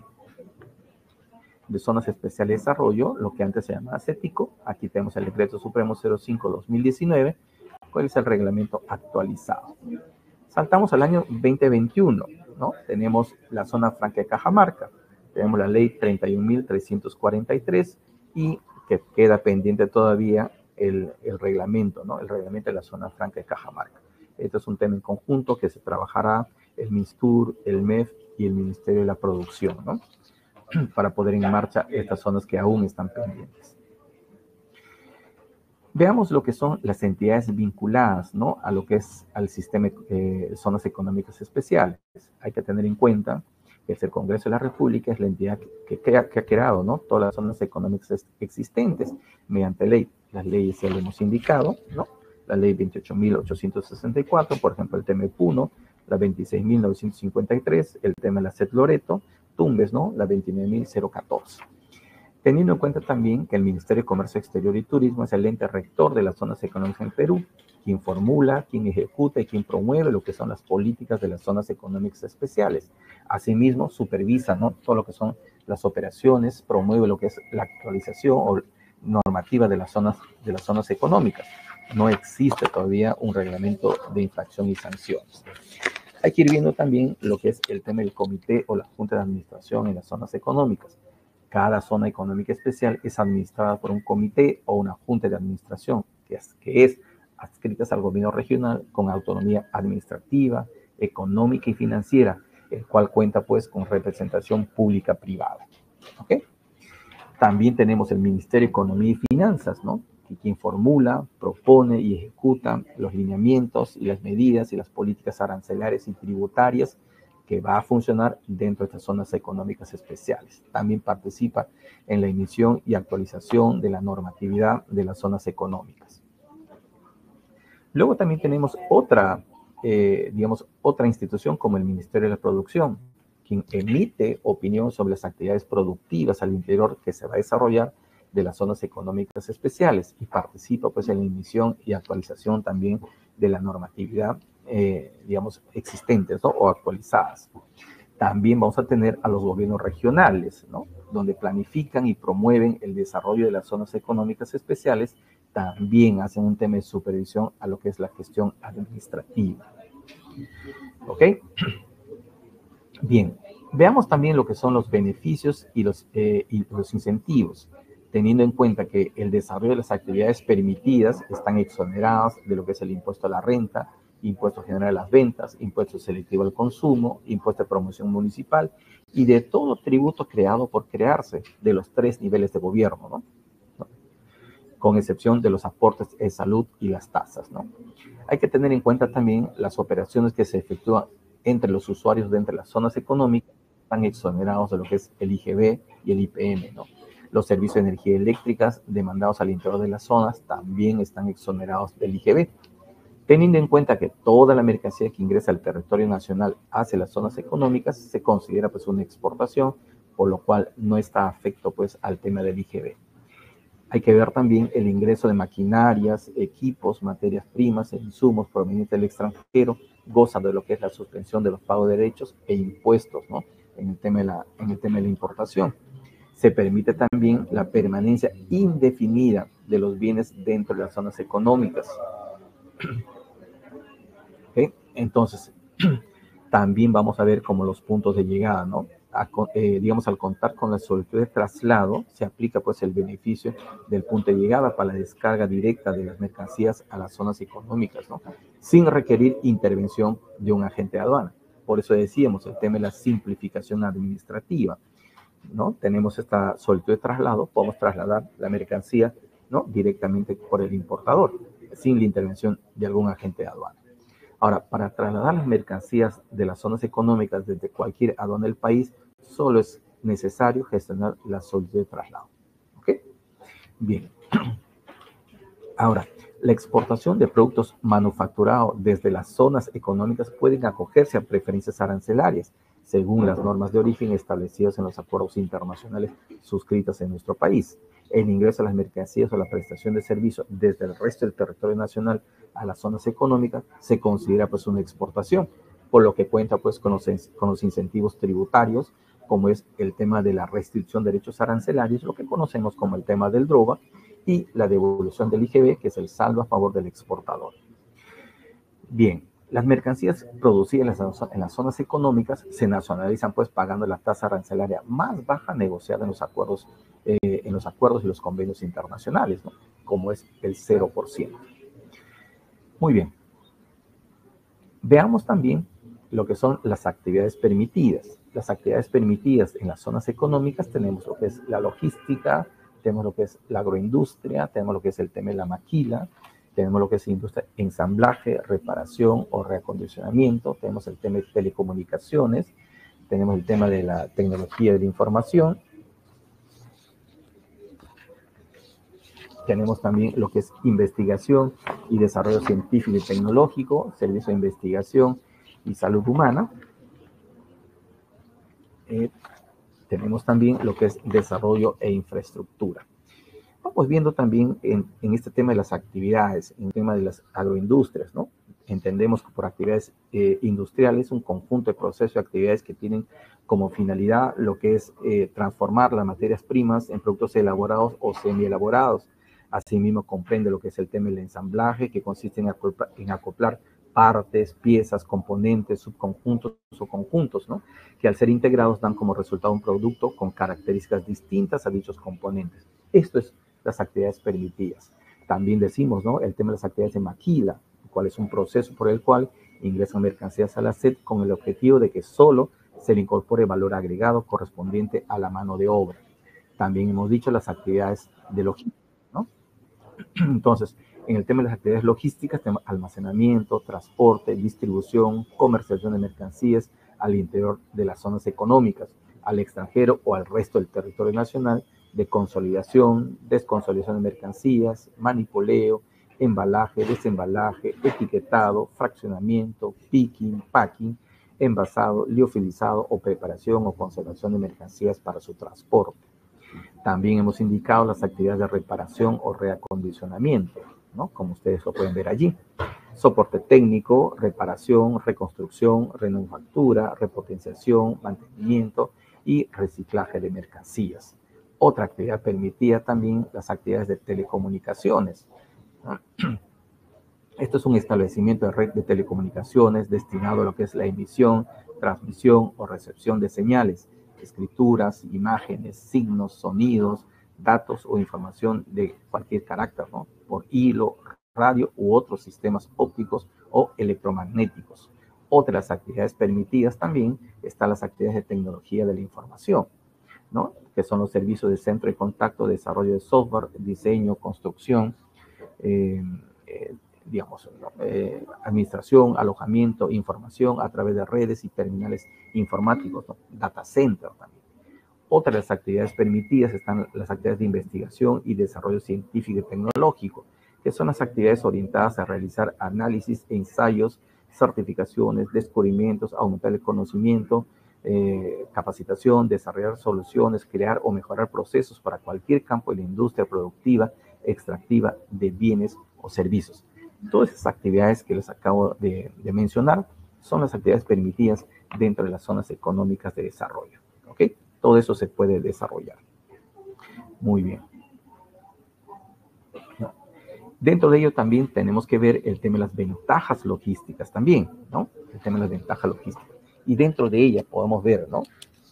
zonas especiales de desarrollo, lo que antes se llamaba CETICO. Aquí tenemos el decreto supremo 05-2019, cuál es el reglamento actualizado. Saltamos al año 2021, ¿no? Tenemos la zona franca de Cajamarca, tenemos la ley 31.343 y que queda pendiente todavía el reglamento, ¿no? El reglamento de la zona franca de Cajamarca. Esto es un tema en conjunto que se trabajará el MINSTUR, el MEF y el Ministerio de la Producción, ¿no? Para poner en marcha estas zonas que aún están pendientes. Veamos lo que son las entidades vinculadas, ¿no? A lo que es al sistema de zonas económicas especiales. Hay que tener en cuenta que el Congreso de la República es la entidad que ha creado, ¿no? Todas las zonas económicas existentes mediante ley. Las leyes ya lo hemos indicado, ¿no? La ley 28.864, por ejemplo, el tema de Puno, la 26.953, el tema de la CET Loreto, Tumbes, ¿no? La 29.014. Teniendo en cuenta también que el Ministerio de Comercio Exterior y Turismo es el ente rector de las zonas económicas en Perú, quien formula, quien ejecuta y quien promueve lo que son las políticas de las zonas económicas especiales. Asimismo, supervisa, ¿no? Todo lo que son las operaciones, promueve lo que es la actualización o normativa de las zonas económicas. No existe todavía un reglamento de infracción y sanciones. Hay que ir viendo también lo que es el tema del comité o la junta de administración en las zonas económicas. Cada zona económica especial es administrada por un comité o una junta de administración que es adscritas al gobierno regional con autonomía administrativa, económica y financiera, el cual cuenta pues con representación pública privada. ¿Okay? También tenemos el Ministerio de Economía y Finanzas, ¿no? Quien formula, propone y ejecuta los lineamientos y las medidas y las políticas arancelarias y tributarias que va a funcionar dentro de estas zonas económicas especiales. También participa en la emisión y actualización de la normatividad de las zonas económicas. Luego también tenemos otra institución como el Ministerio de la Producción, quien emite opinión sobre las actividades productivas al interior que se va a desarrollar de las zonas económicas especiales y participa pues en la emisión y actualización también de la normatividad existentes, ¿no? O actualizadas. También vamos a tener a los gobiernos regionales, ¿no? Donde planifican y promueven el desarrollo de las zonas económicas especiales, también hacen un tema de supervisión a lo que es la gestión administrativa. ¿Ok? Bien, veamos también lo que son los beneficios y los incentivos, teniendo en cuenta que el desarrollo de las actividades permitidas están exoneradas de lo que es el impuesto a la renta, impuesto general a las ventas, impuesto selectivo al consumo, impuesto de promoción municipal y de todo tributo creado por crearse de los 3 niveles de gobierno, ¿no? con excepción de los aportes de salud y las tasas, ¿no? Hay que tener en cuenta también las operaciones que se efectúan entre los usuarios de entre las zonas económicas, están exonerados de lo que es el IGB y el IPM, ¿no? Los servicios de energía eléctrica demandados al interior de las zonas también están exonerados del IGB. Teniendo en cuenta que toda la mercancía que ingresa al territorio nacional hacia las zonas económicas se considera pues una exportación, por lo cual no está afecto pues al tema del IGB. Hay que ver también el ingreso de maquinarias, equipos, materias primas e insumos provenientes del extranjero, goza de lo que es la suspensión de los pagos de derechos e impuestos, ¿no? En el tema de la importación. Se permite también la permanencia indefinida de los bienes dentro de las zonas económicas. ¿Okay? Entonces, también vamos a ver como los puntos de llegada, ¿no? Digamos, al contar con la solicitud de traslado, se aplica pues el beneficio del punto de llegada para la descarga directa de las mercancías a las zonas económicas, ¿no? Sin requerir intervención de un agente de aduana. Por eso decíamos el tema de la simplificación administrativa, ¿no? Tenemos esta solicitud de traslado, podemos trasladar la mercancía, ¿no? Directamente por el importador, sin la intervención de algún agente de aduana. Ahora, para trasladar las mercancías de las zonas económicas desde cualquier aduana del país, solo es necesario gestionar la solicitud de traslado. ¿Ok? Bien. Ahora, la exportación de productos manufacturados desde las zonas económicas pueden acogerse a preferencias arancelarias, según las normas de origen establecidas en los acuerdos internacionales suscritos en nuestro país. El ingreso de las mercancías o la prestación de servicios desde el resto del territorio nacional a las zonas económicas se considera pues una exportación, por lo que cuenta pues con los incentivos tributarios, como es el tema de la restricción de derechos arancelarios, lo que conocemos como el tema del DROBA, y la devolución del IGB, que es el saldo a favor del exportador. Bien, las mercancías producidas en las zonas económicas se nacionalizan pues pagando la tasa arancelaria más baja negociada en los acuerdos y los convenios internacionales, ¿no? Como es el 0%. Muy bien. Veamos también lo que son las actividades permitidas. Las actividades permitidas en las zonas económicas tenemos lo que es la logística, tenemos lo que es la agroindustria, tenemos lo que es el tema de la maquila, tenemos lo que es industria, ensamblaje, reparación o reacondicionamiento, tenemos el tema de telecomunicaciones, tenemos el tema de la tecnología de la información, tenemos también lo que es investigación y desarrollo científico y tecnológico, servicio de investigación y salud humana. Tenemos también lo que es desarrollo e infraestructura. Vamos viendo también en este tema de las actividades, en el tema de las agroindustrias, ¿no? Entendemos que por actividades industriales un conjunto de procesos y actividades que tienen como finalidad lo que es transformar las materias primas en productos elaborados o semielaborados. Asimismo comprende lo que es el tema del ensamblaje, que consiste en acoplar partes, piezas, componentes, subconjuntos o conjuntos, ¿no? Que al ser integrados dan como resultado un producto con características distintas a dichos componentes. Esto es las actividades permitidas. También decimos, ¿no? El tema de las actividades de maquila, cuál es un proceso por el cual ingresan mercancías a la SED con el objetivo de que solo se le incorpore valor agregado correspondiente a la mano de obra. También hemos dicho las actividades de logística, ¿no? Entonces, en el tema de las actividades logísticas, tenemos almacenamiento, transporte, distribución, comercialización de mercancías al interior de las zonas económicas, al extranjero o al resto del territorio nacional, de consolidación, desconsolidación de mercancías, manipuleo, embalaje, desembalaje, etiquetado, fraccionamiento, picking, packing, envasado, liofilizado o preparación o conservación de mercancías para su transporte. También hemos indicado las actividades de reparación o reacondicionamiento, ¿no? Como ustedes lo pueden ver allí. Soporte técnico, reparación, reconstrucción, remanufactura, repotenciación, mantenimiento y reciclaje de mercancías. Otra actividad permitida también las actividades de telecomunicaciones. Esto es un establecimiento de red de telecomunicaciones destinado a lo que es la emisión, transmisión o recepción de señales, escrituras, imágenes, signos, sonidos, datos o información de cualquier carácter, ¿no? Por hilo, radio u otros sistemas ópticos o electromagnéticos. Otras actividades permitidas también están las actividades de tecnología de la información, ¿no? Que son los servicios de centro de contacto, desarrollo de software, diseño, construcción, eh, digamos, ¿no? Administración, alojamiento, información a través de redes y terminales informáticos, ¿no? Data center también. Otra de las actividades permitidas están las actividades de investigación y desarrollo científico y tecnológico, que son las actividades orientadas a realizar análisis, ensayos, certificaciones, descubrimientos, aumentar el conocimiento, capacitación, desarrollar soluciones, crear o mejorar procesos para cualquier campo de la industria productiva, extractiva de bienes o servicios. Todas esas actividades que les acabo de mencionar son las actividades permitidas dentro de las zonas económicas de desarrollo. ¿Ok? Todo eso se puede desarrollar. Muy bien. ¿No? Dentro de ello también tenemos que ver el tema de las ventajas logísticas también, ¿no? El tema de las ventajas logísticas. Y dentro de ella podemos ver, ¿no?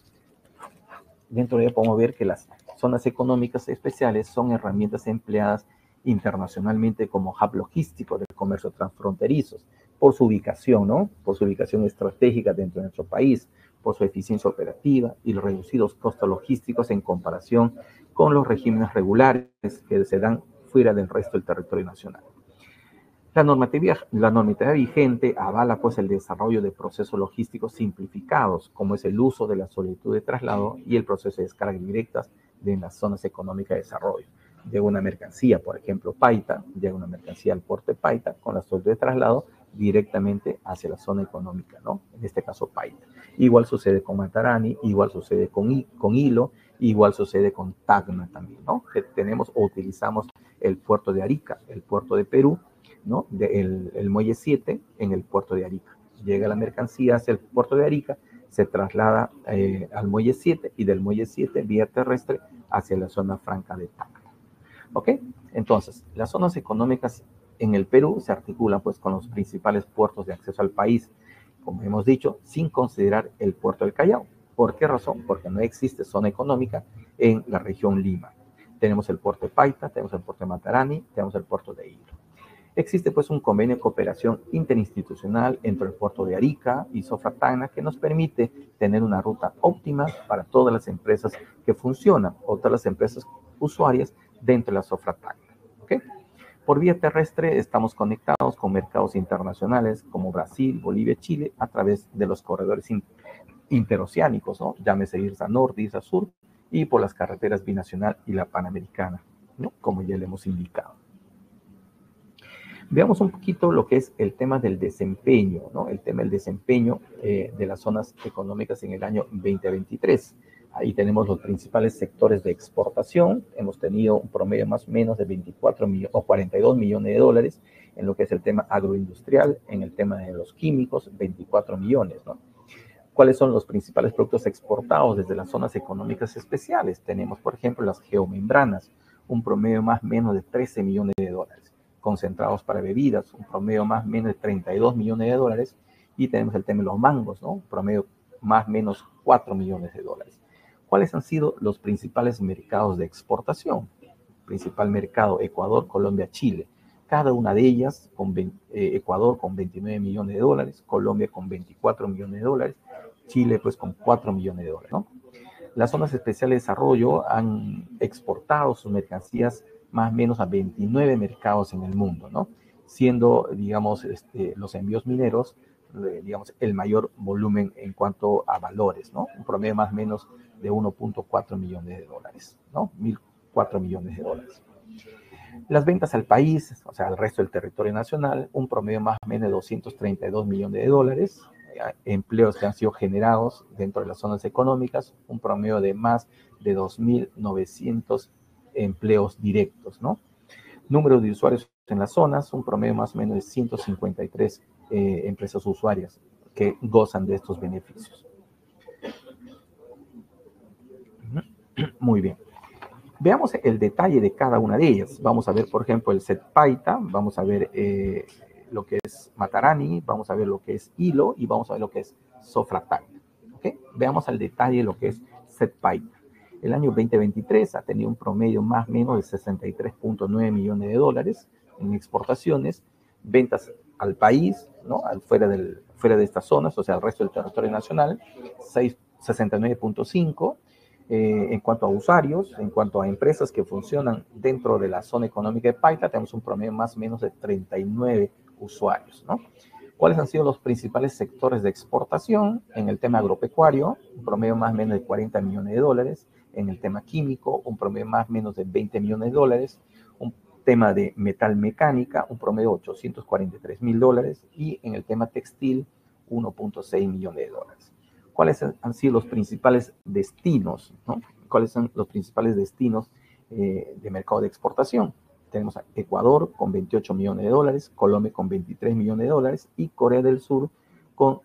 Dentro de ella podemos ver que las zonas económicas especiales son herramientas empleadas internacionalmente como hub logístico del comercio transfronterizos, por su ubicación, ¿no? Por su ubicación estratégica dentro de nuestro país, por su eficiencia operativa y los reducidos costos logísticos en comparación con los regímenes regulares que se dan fuera del resto del territorio nacional. La normatividad vigente avala pues el desarrollo de procesos logísticos simplificados, como es el uso de la solicitud de traslado y el proceso de descarga directas de las zonas económicas de desarrollo. Llega una mercancía, por ejemplo, Paita, llega una mercancía al puerto de Paita con la solicitud de traslado directamente hacia la zona económica, ¿no? En este caso, Paita. Igual sucede con Matarani, igual sucede con Hilo, igual sucede con Tacna también, ¿no? Que tenemos o utilizamos el puerto de Arica, el puerto de Perú, ¿no? El muelle 7 en el puerto de Arica. Llega la mercancía hacia el puerto de Arica, se traslada al muelle 7 y del muelle 7 vía terrestre hacia la zona franca de Tacna. ¿Ok? Entonces, las zonas económicas en el Perú se articulan pues con los principales puertos de acceso al país, como hemos dicho, sin considerar el puerto del Callao. ¿Por qué razón? Porque no existe zona económica en la región Lima. Tenemos el puerto de Paita, tenemos el puerto de Matarani, tenemos el puerto de Hilo. Existe pues un convenio de cooperación interinstitucional entre el puerto de Arica y Sofratana que nos permite tener una ruta óptima para todas las empresas que funcionan o todas las empresas usuarias dentro de la Sofratana. ¿Okay? Por vía terrestre estamos conectados con mercados internacionales como Brasil, Bolivia, Chile a través de los corredores interoceánicos, ¿no? Llámese Irsa Norte, Irsa Sur, y por las carreteras binacional y la panamericana, ¿no? Como ya le hemos indicado. Veamos un poquito lo que es el tema del desempeño, ¿no? El tema del desempeño de las zonas económicas en el año 2023. Ahí tenemos los principales sectores de exportación. Hemos tenido un promedio más o menos de 24 o 42 millones de dólares en lo que es el tema agroindustrial, en el tema de los químicos, 24 millones, ¿no? ¿Cuáles son los principales productos exportados desde las zonas económicas especiales? Tenemos, por ejemplo, las geomembranas, un promedio más o menos de 13 millones de dólares. Concentrados para bebidas, un promedio más o menos de 32 millones de dólares. Y tenemos el tema de los mangos, ¿no? Un promedio más o menos 4 millones de dólares. ¿Cuáles han sido los principales mercados de exportación? Principal mercado, Ecuador, Colombia, Chile. Cada una de ellas, Ecuador con 29 millones de dólares, Colombia con 24 millones de dólares, Chile pues con 4 millones de dólares, ¿no? Las zonas especiales de desarrollo han exportado sus mercancías más o menos a 29 mercados en el mundo, ¿no? Siendo, digamos, los envíos mineros, digamos, el mayor volumen en cuanto a valores, ¿no? Un promedio más o menos de 1.4 millones de dólares, ¿no? 1.004 millones de dólares. Las ventas al país, o sea, al resto del territorio nacional, un promedio más o menos de 232 millones de dólares, empleos que han sido generados dentro de las zonas económicas, un promedio de más de 2.900 empleos directos, ¿no? Número de usuarios en las zonas, un promedio más o menos de 153 empresas usuarias que gozan de estos beneficios. Muy bien. Veamos el detalle de cada una de ellas. Vamos a ver, por ejemplo, el set Paita, vamos a ver lo que es Matarani, vamos a ver lo que es Hilo y vamos a ver lo que es Sofratana. ¿Okay? Veamos al detalle lo que es set Paita. El año 2023 ha tenido un promedio más o menos de 63.9 millones de dólares en exportaciones, ventas al país, ¿no? fuera de estas zonas, o sea, al resto del territorio nacional, 69.5, En cuanto a usuarios, en cuanto a empresas que funcionan dentro de la zona económica de Paita, tenemos un promedio más o menos de 39 usuarios, ¿no? ¿Cuáles han sido los principales sectores de exportación? En el tema agropecuario, un promedio más o menos de 40 millones de dólares. En el tema químico, un promedio más o menos de 20 millones de dólares. Un tema de metal mecánica, un promedio de 843 mil dólares. Y en el tema textil, 1.6 millones de dólares. ¿Cuáles han sido los principales destinos, ¿no? ¿Cuáles son los principales destinos de mercado de exportación? Tenemos a Ecuador con 28 millones de dólares, Colombia con 23 millones de dólares y Corea del Sur con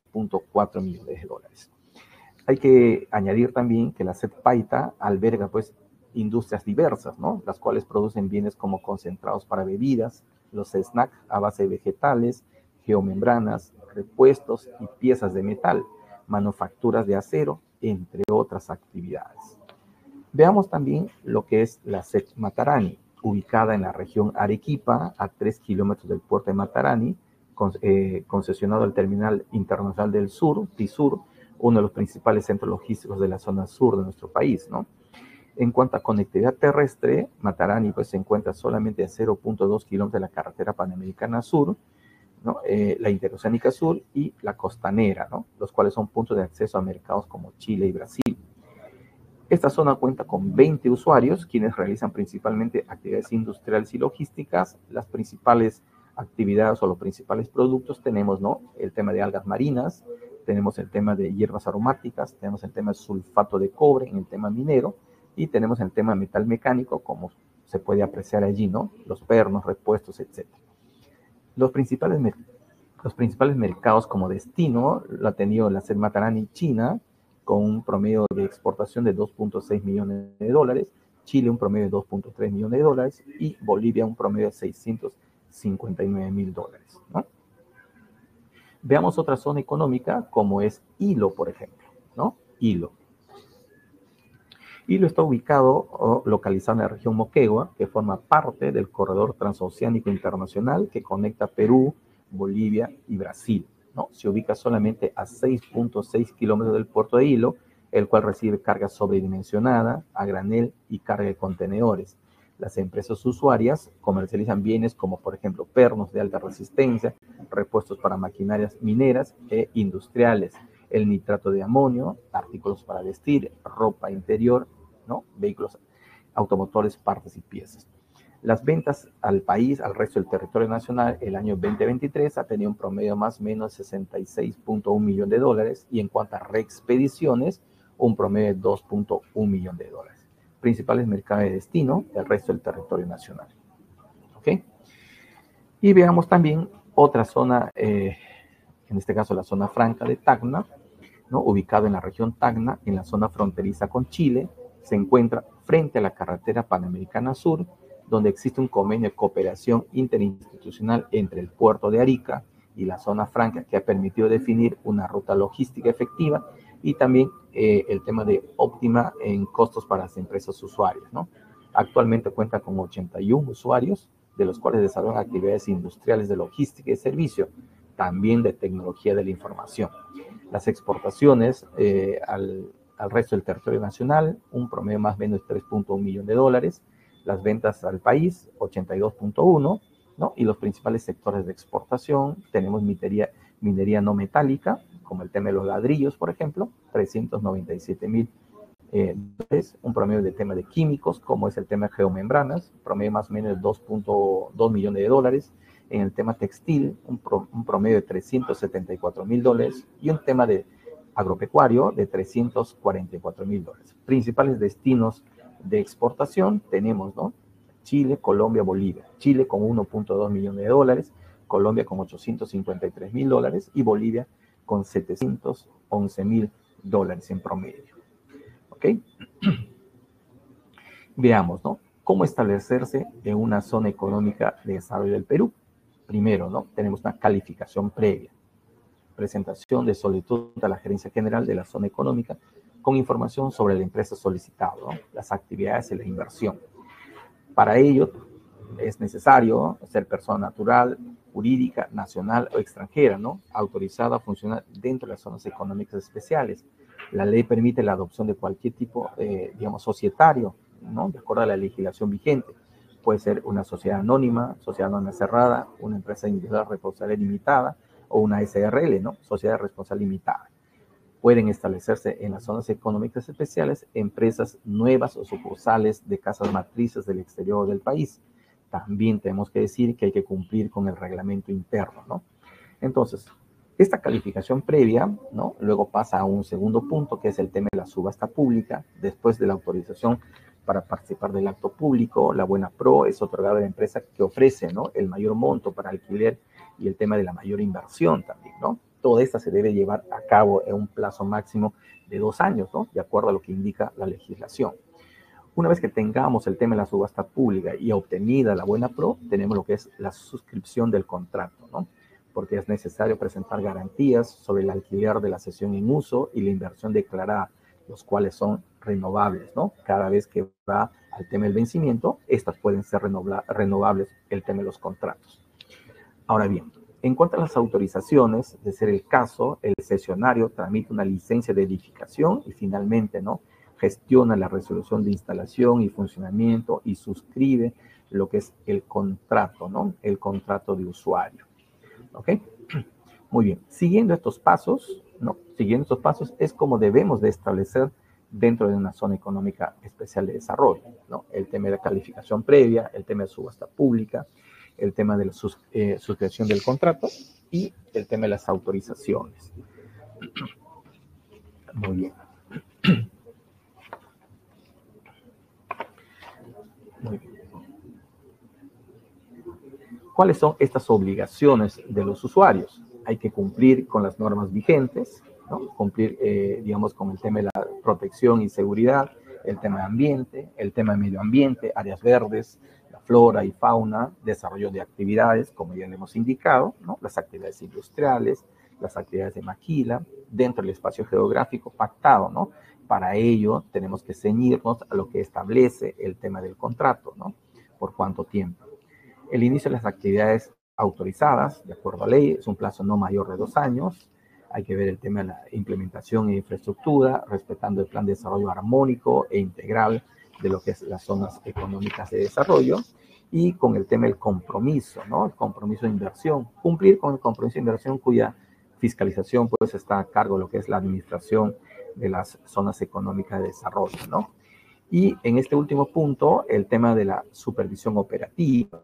2.4 millones de dólares. Hay que añadir también que la SED Paita alberga pues industrias diversas, ¿no? Las cuales producen bienes como concentrados para bebidas, los snacks a base de vegetales, geomembranas, repuestos y piezas de metal, manufacturas de acero, entre otras actividades. Veamos también lo que es la SED Matarani, ubicada en la región Arequipa, a 3 kilómetros del puerto de Matarani, concesionado al Terminal Internacional del Sur, TISUR, uno de los principales centros logísticos de la zona sur de nuestro país, ¿no? En cuanto a conectividad terrestre, Matarani pues, se encuentra solamente a 0.2 kilómetros de la carretera panamericana sur, ¿no? La interoceánica sur y la costanera, ¿no? Los cuales son puntos de acceso a mercados como Chile y Brasil. Esta zona cuenta con 20 usuarios, quienes realizan principalmente actividades industriales y logísticas. Las principales actividades o los principales productos tenemos, ¿no? El tema de algas marinas, tenemos el tema de hierbas aromáticas, tenemos el tema de sulfato de cobre en el tema minero y tenemos el tema metal mecánico, como se puede apreciar allí, ¿no? Los pernos, repuestos, etc. Los principales mercados como destino lo ha tenido la SED Matarani China, con un promedio de exportación de 2.6 millones de dólares, Chile un promedio de 2.3 millones de dólares y Bolivia un promedio de 659 mil dólares, ¿no? Veamos otra zona económica como es Hilo, por ejemplo, ¿no? Hilo. Hilo está ubicado o localizado en la región Moquegua, que forma parte del corredor transoceánico internacional que conecta Perú, Bolivia y Brasil, ¿no? Se ubica solamente a 6.6 kilómetros del puerto de Hilo, el cual recibe carga sobredimensionada, a granel y carga de contenedores. Las empresas usuarias comercializan bienes como, por ejemplo, pernos de alta resistencia, repuestos para maquinarias mineras e industriales, el nitrato de amonio, artículos para vestir, ropa interior, ¿no? Vehículos automotores, partes y piezas. Las ventas al país, al resto del territorio nacional, el año 2023 ha tenido un promedio más o menos 66.1 millón de dólares y en cuanto a reexpediciones, un promedio de 2.1 millón de dólares. Principales mercados de destino, el resto del territorio nacional. ¿Ok? Y veamos también otra zona, en este caso la zona franca de Tacna, ¿no? Ubicado en la región Tacna, en la zona fronteriza con Chile, se encuentra frente a la carretera Panamericana Sur, donde existe un convenio de cooperación interinstitucional entre el puerto de Arica y la zona franca que ha permitido definir una ruta logística efectiva y también el tema de óptima en costos para las empresas usuarias, ¿no? Actualmente cuenta con 81 usuarios, de los cuales desarrollan actividades industriales de logística y servicio, también de tecnología de la información. Las exportaciones al resto del territorio nacional, un promedio más o menos de 3.1 millones de dólares, las ventas al país, 82.1, ¿no? Y los principales sectores de exportación, tenemos minería no metálica, como el tema de los ladrillos, por ejemplo, 397 mil dólares, un promedio de tema de químicos, como es el tema de geomembranas, promedio más o menos de 2.2 millones de dólares, en el tema textil, un promedio de 374 mil dólares, y un tema de agropecuario de 344 mil dólares. Principales destinos de exportación tenemos, ¿no? Chile, Colombia, Bolivia. Chile con 1.2 millones de dólares, Colombia con 853 mil dólares y Bolivia con 711 mil dólares en promedio. ¿Ok? Veamos, ¿no? ¿Cómo establecerse en una zona económica de desarrollo del Perú? Primero, ¿no? Tenemos una calificación previa. Presentación de solicitud a la Gerencia General de la Zona Económica con información sobre la empresa solicitada, ¿no? Las actividades y la inversión. Para ello es necesario ser persona natural, jurídica, nacional o extranjera, ¿no? Autorizada a funcionar dentro de las zonas económicas especiales. La ley permite la adopción de cualquier tipo, digamos, societario, ¿no? De acuerdo a la legislación vigente. Puede ser una sociedad anónima cerrada, una empresa individual responsable limitada o una SRL, ¿no? Sociedad responsable limitada. Pueden establecerse en las zonas económicas especiales empresas nuevas o sucursales de casas matrices del exterior del país. También tenemos que decir que hay que cumplir con el reglamento interno, ¿no? Entonces, esta calificación previa, ¿no? Luego pasa a un segundo punto, que es el tema de la subasta pública. Después de la autorización para participar del acto público, la buena pro es otorgada a la empresa que ofrece, ¿no? El mayor monto para alquiler y el tema de la mayor inversión también, ¿no? Toda esta se debe llevar a cabo en un plazo máximo de 2 años, ¿no? De acuerdo a lo que indica la legislación. Una vez que tengamos el tema de la subasta pública y obtenida la buena pro, tenemos lo que es la suscripción del contrato, ¿no? Porque es necesario presentar garantías sobre el alquiler de la cesión en uso y la inversión declarada, los cuales son renovables, ¿no? Cada vez que va al tema del vencimiento, estas pueden ser renovables, el tema de los contratos. Ahora bien, en cuanto a las autorizaciones, de ser el caso, el cesionario tramita una licencia de edificación y finalmente, ¿no? Gestiona la resolución de instalación y funcionamiento y suscribe lo que es el contrato, ¿no? El contrato de usuario. ¿Ok? Muy bien. Siguiendo estos pasos, ¿no? Siguiendo estos pasos es como debemos de establecer dentro de una zona económica especial de desarrollo, ¿no? El tema de la calificación previa, el tema de subasta pública, el tema de la suscripción del contrato y el tema de las autorizaciones. Muy bien. Muy bien. ¿Cuáles son estas obligaciones de los usuarios? Hay que cumplir con las normas vigentes, ¿no? Cumplir, digamos, con el tema de la protección y seguridad, el tema de ambiente, el tema de medio ambiente, áreas verdes, la flora y fauna, desarrollo de actividades, como ya le hemos indicado, ¿no? Las actividades industriales, las actividades de maquila, dentro del espacio geográfico pactado, ¿no? Para ello tenemos que ceñirnos a lo que establece el tema del contrato, ¿no? ¿Por cuánto tiempo? El inicio de las actividades autorizadas, de acuerdo a ley, es un plazo no mayor de 2 años. Hay que ver el tema de la implementación e infraestructura, respetando el plan de desarrollo armónico e integral de lo que es las zonas económicas de desarrollo. Y con el tema del compromiso, ¿no? El compromiso de inversión. Cumplir con el compromiso de inversión cuya fiscalización pues está a cargo de lo que es la administración de las zonas económicas de desarrollo, ¿no? Y en este último punto, el tema de la supervisión operativa,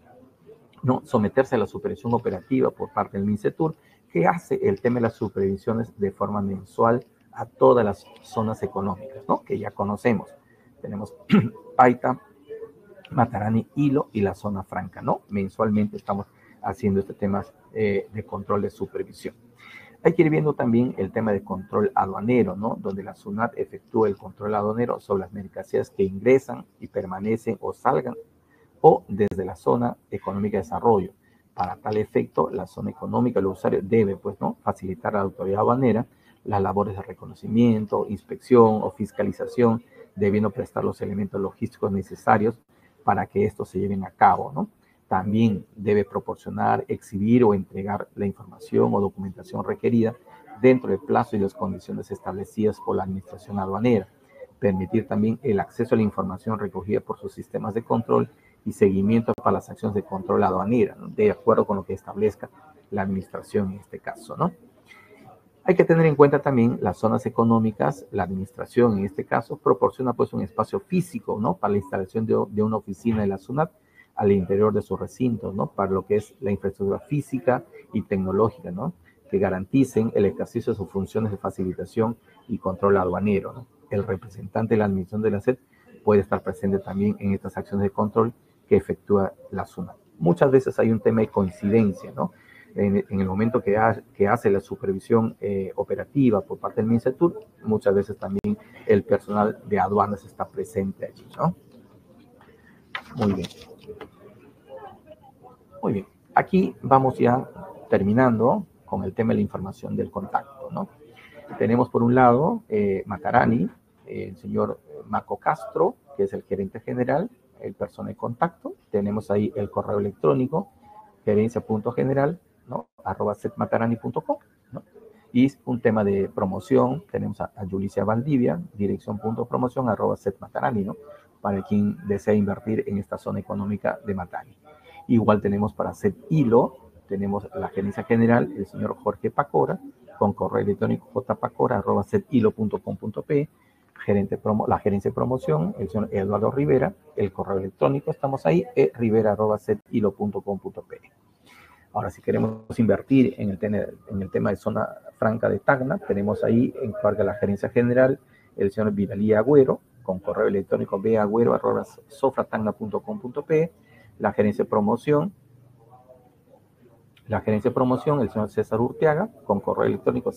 ¿no? Someterse a la supervisión operativa por parte del MINCETUR, que hace el tema de las supervisiones de forma mensual a todas las zonas económicas, ¿no? Que ya conocemos. Tenemos Paita, Matarani, Hilo y la zona franca, ¿no? Mensualmente estamos haciendo este tema de control de supervisión. Hay que ir viendo también el tema de control aduanero, ¿no? Donde la SUNAT efectúa el control aduanero sobre las mercancías que ingresan y permanecen o salgan o desde la zona económica de desarrollo. Para tal efecto, la zona económica, el usuario debe, pues, ¿no? Facilitar a la autoridad aduanera las labores de reconocimiento, inspección o fiscalización, debiendo prestar los elementos logísticos necesarios para que estos se lleven a cabo, ¿no? También debe proporcionar, exhibir o entregar la información o documentación requerida dentro del plazo y las condiciones establecidas por la administración aduanera. Permitir también el acceso a la información recogida por sus sistemas de control y seguimiento para las acciones de control aduanera, ¿no? De acuerdo con lo que establezca la administración en este caso, ¿no? Hay que tener en cuenta también las zonas económicas, la administración en este caso proporciona pues un espacio físico, ¿no? Para la instalación de una oficina de la SUNAT al interior de sus recintos, ¿no? Para lo que es la infraestructura física y tecnológica, ¿no? Que garanticen el ejercicio de sus funciones de facilitación y control aduanero, ¿no? El representante de la administración de la SED puede estar presente también en estas acciones de control que efectúa la SUNAT. Muchas veces hay un tema de coincidencia, ¿no? En el momento que hace la supervisión operativa por parte del MINCETUR, muchas veces también el personal de aduanas está presente allí, ¿no? Muy bien. Muy bien. Aquí vamos ya terminando con el tema de la información del contacto, ¿no? Tenemos por un lado Matarani, el señor Marco Castro, que es el gerente general, el persona de contacto. Tenemos ahí el correo electrónico, gerencia.general, ¿no? @setmatarani.com, ¿no? Y un tema de promoción, tenemos a Yulicia Valdivia, dirección.promoción@setmatarani, ¿no? Para quien desea invertir en esta zona económica de Matani. Igual tenemos para Set Hilo, tenemos la gerencia general, el señor Jorge Pacora, con correo electrónico jpacora@sethilo.com.pe, la gerencia de promoción, el señor Eduardo Rivera, el correo electrónico, estamos ahí, rivera@sethilo.com.pe. Ahora, si queremos invertir en el tema de zona franca de Tacna, tenemos ahí en cargo de la gerencia general el señor Viralí Agüero, con correo electrónico bagüero@sofratacna.com.pe, la gerencia de promoción, el señor César Urteaga, con correo electrónico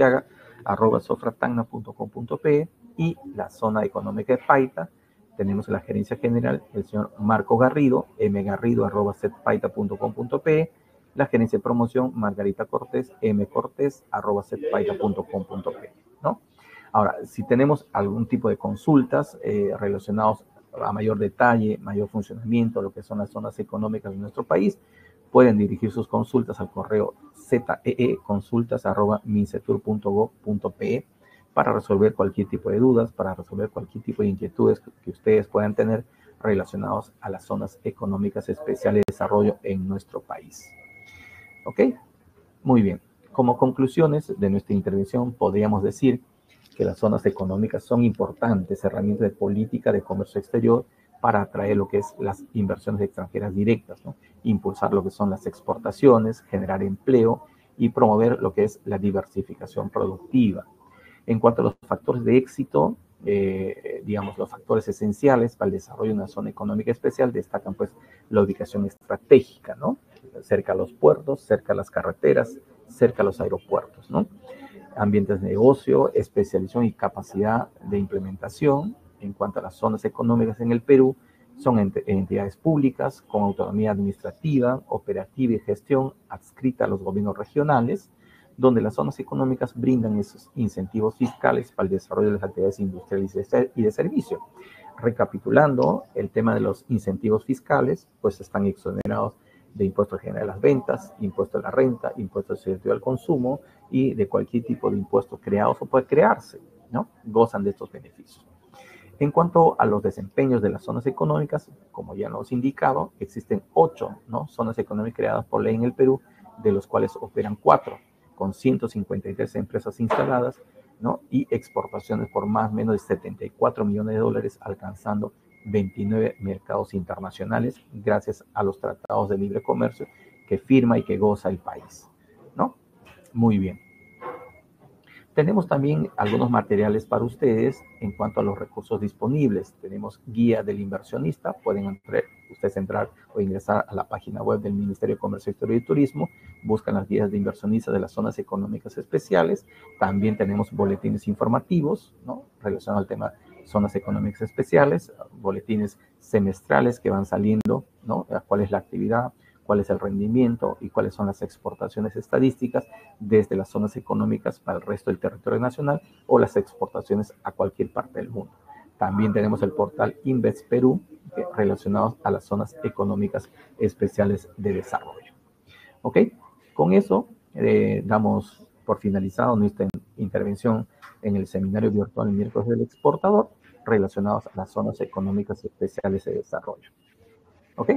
curteaga@sofratacna.com.pe, y la zona económica de Paita, tenemos la gerencia general el señor Marco Garrido, mgarrido@setpaita.com.pe, la gerencia de promoción Margarita Cortés, mcortés@setpaita.com.pe, ¿no? Ahora, si tenemos algún tipo de consultas relacionados a mayor detalle, mayor funcionamiento, lo que son las zonas económicas de nuestro país, pueden dirigir sus consultas al correo zeeconsultas@mincetur.gov.pe para resolver cualquier tipo de dudas, para resolver cualquier tipo de inquietudes que ustedes puedan tener relacionados a las zonas económicas especiales de desarrollo en nuestro país. ¿Ok? Muy bien. Como conclusiones de nuestra intervención, podríamos decir que las zonas económicas son importantes herramientas de política de comercio exterior para atraer lo que es las inversiones extranjeras directas, ¿no? Impulsar lo que son las exportaciones, generar empleo y promover lo que es la diversificación productiva. En cuanto a los factores de éxito, digamos, los factores esenciales para el desarrollo de una zona económica especial destacan pues la ubicación estratégica, ¿no? Cerca a los puertos, cerca a las carreteras, cerca a los aeropuertos, ¿no? Ambientes de negocio, especialización y capacidad de implementación. En cuanto a las zonas económicas en el Perú, son entidades públicas con autonomía administrativa, operativa y gestión adscrita a los gobiernos regionales, donde las zonas económicas brindan esos incentivos fiscales para el desarrollo de las actividades industriales y de servicio. Recapitulando, el tema de los incentivos fiscales, pues están exonerados de impuestos generales a las ventas, impuesto a la renta, impuesto selectivo al consumo y de cualquier tipo de impuestos creados o puede crearse, ¿no? Gozan de estos beneficios. En cuanto a los desempeños de las zonas económicas, como ya nos indicado, existen 8, ¿no?, zonas económicas creadas por ley en el Perú, de los cuales operan 4, con 153 empresas instaladas, ¿no?, y exportaciones por más o menos de 74 millones de dólares, alcanzando 29 mercados internacionales gracias a los tratados de libre comercio que firma y que goza el país, ¿no? Muy bien. Tenemos también algunos materiales para ustedes en cuanto a los recursos disponibles. Tenemos guía del inversionista. Pueden ustedes entrar o ingresar a la página web del Ministerio de Comercio Exterior y Turismo. Buscan las guías de inversionistas de las zonas económicas especiales. También tenemos boletines informativos, ¿no?, relacionados al tema zonas económicas especiales, boletines semestrales que van saliendo, ¿no?, cuál es la actividad, cuál es el rendimiento y cuáles son las exportaciones estadísticas desde las zonas económicas para el resto del territorio nacional o las exportaciones a cualquier parte del mundo. También tenemos el portal Invest Perú, relacionado a las zonas económicas especiales de desarrollo. ¿Ok? Con eso damos por finalizado nuestra intervención en el seminario virtual miércoles del exportador relacionados a las zonas económicas especiales de desarrollo. ¿Ok?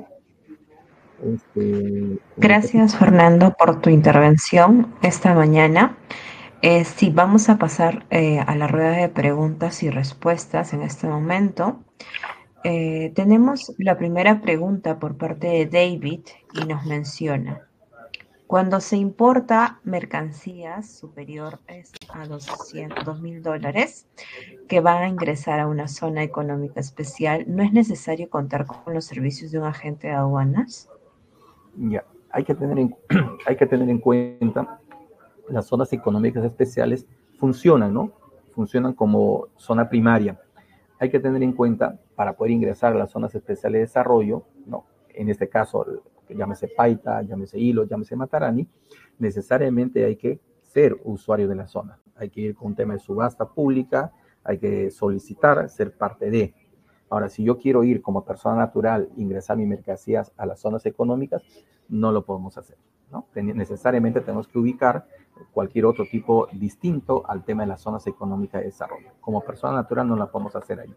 Gracias, Fernando, por tu intervención esta mañana. Sí, vamos a pasar a la rueda de preguntas y respuestas en este momento. Tenemos la primera pregunta por parte de David y nos menciona: cuando se importa mercancías superiores a $2.000 que van a ingresar a una zona económica especial, ¿no es necesario contar con los servicios de un agente de aduanas? Ya, hay que tener en cuenta las zonas económicas especiales funcionan, ¿no? Funcionan como zona primaria. Hay que tener en cuenta, para poder ingresar a las zonas especiales de desarrollo, ¿no?, en este caso, llámese Paita, llámese Hilo, llámese Matarani, necesariamente hay que ser usuario de la zona. Hay que ir con un tema de subasta pública, hay que solicitar ser parte de. Ahora, si yo quiero ir como persona natural, ingresar mis mercancías a las zonas económicas, no lo podemos hacer, ¿no? Necesariamente tenemos que ubicar cualquier otro tipo distinto al tema de las zonas económicas de desarrollo. Como persona natural no la podemos hacer ahí.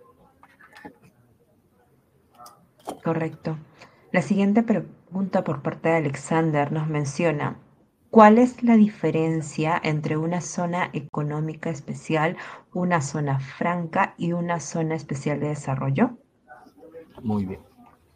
Correcto. La siguiente pregunta por parte de Alexander nos menciona, ¿cuál es la diferencia entre una zona económica especial, una zona franca y una zona especial de desarrollo? Muy bien.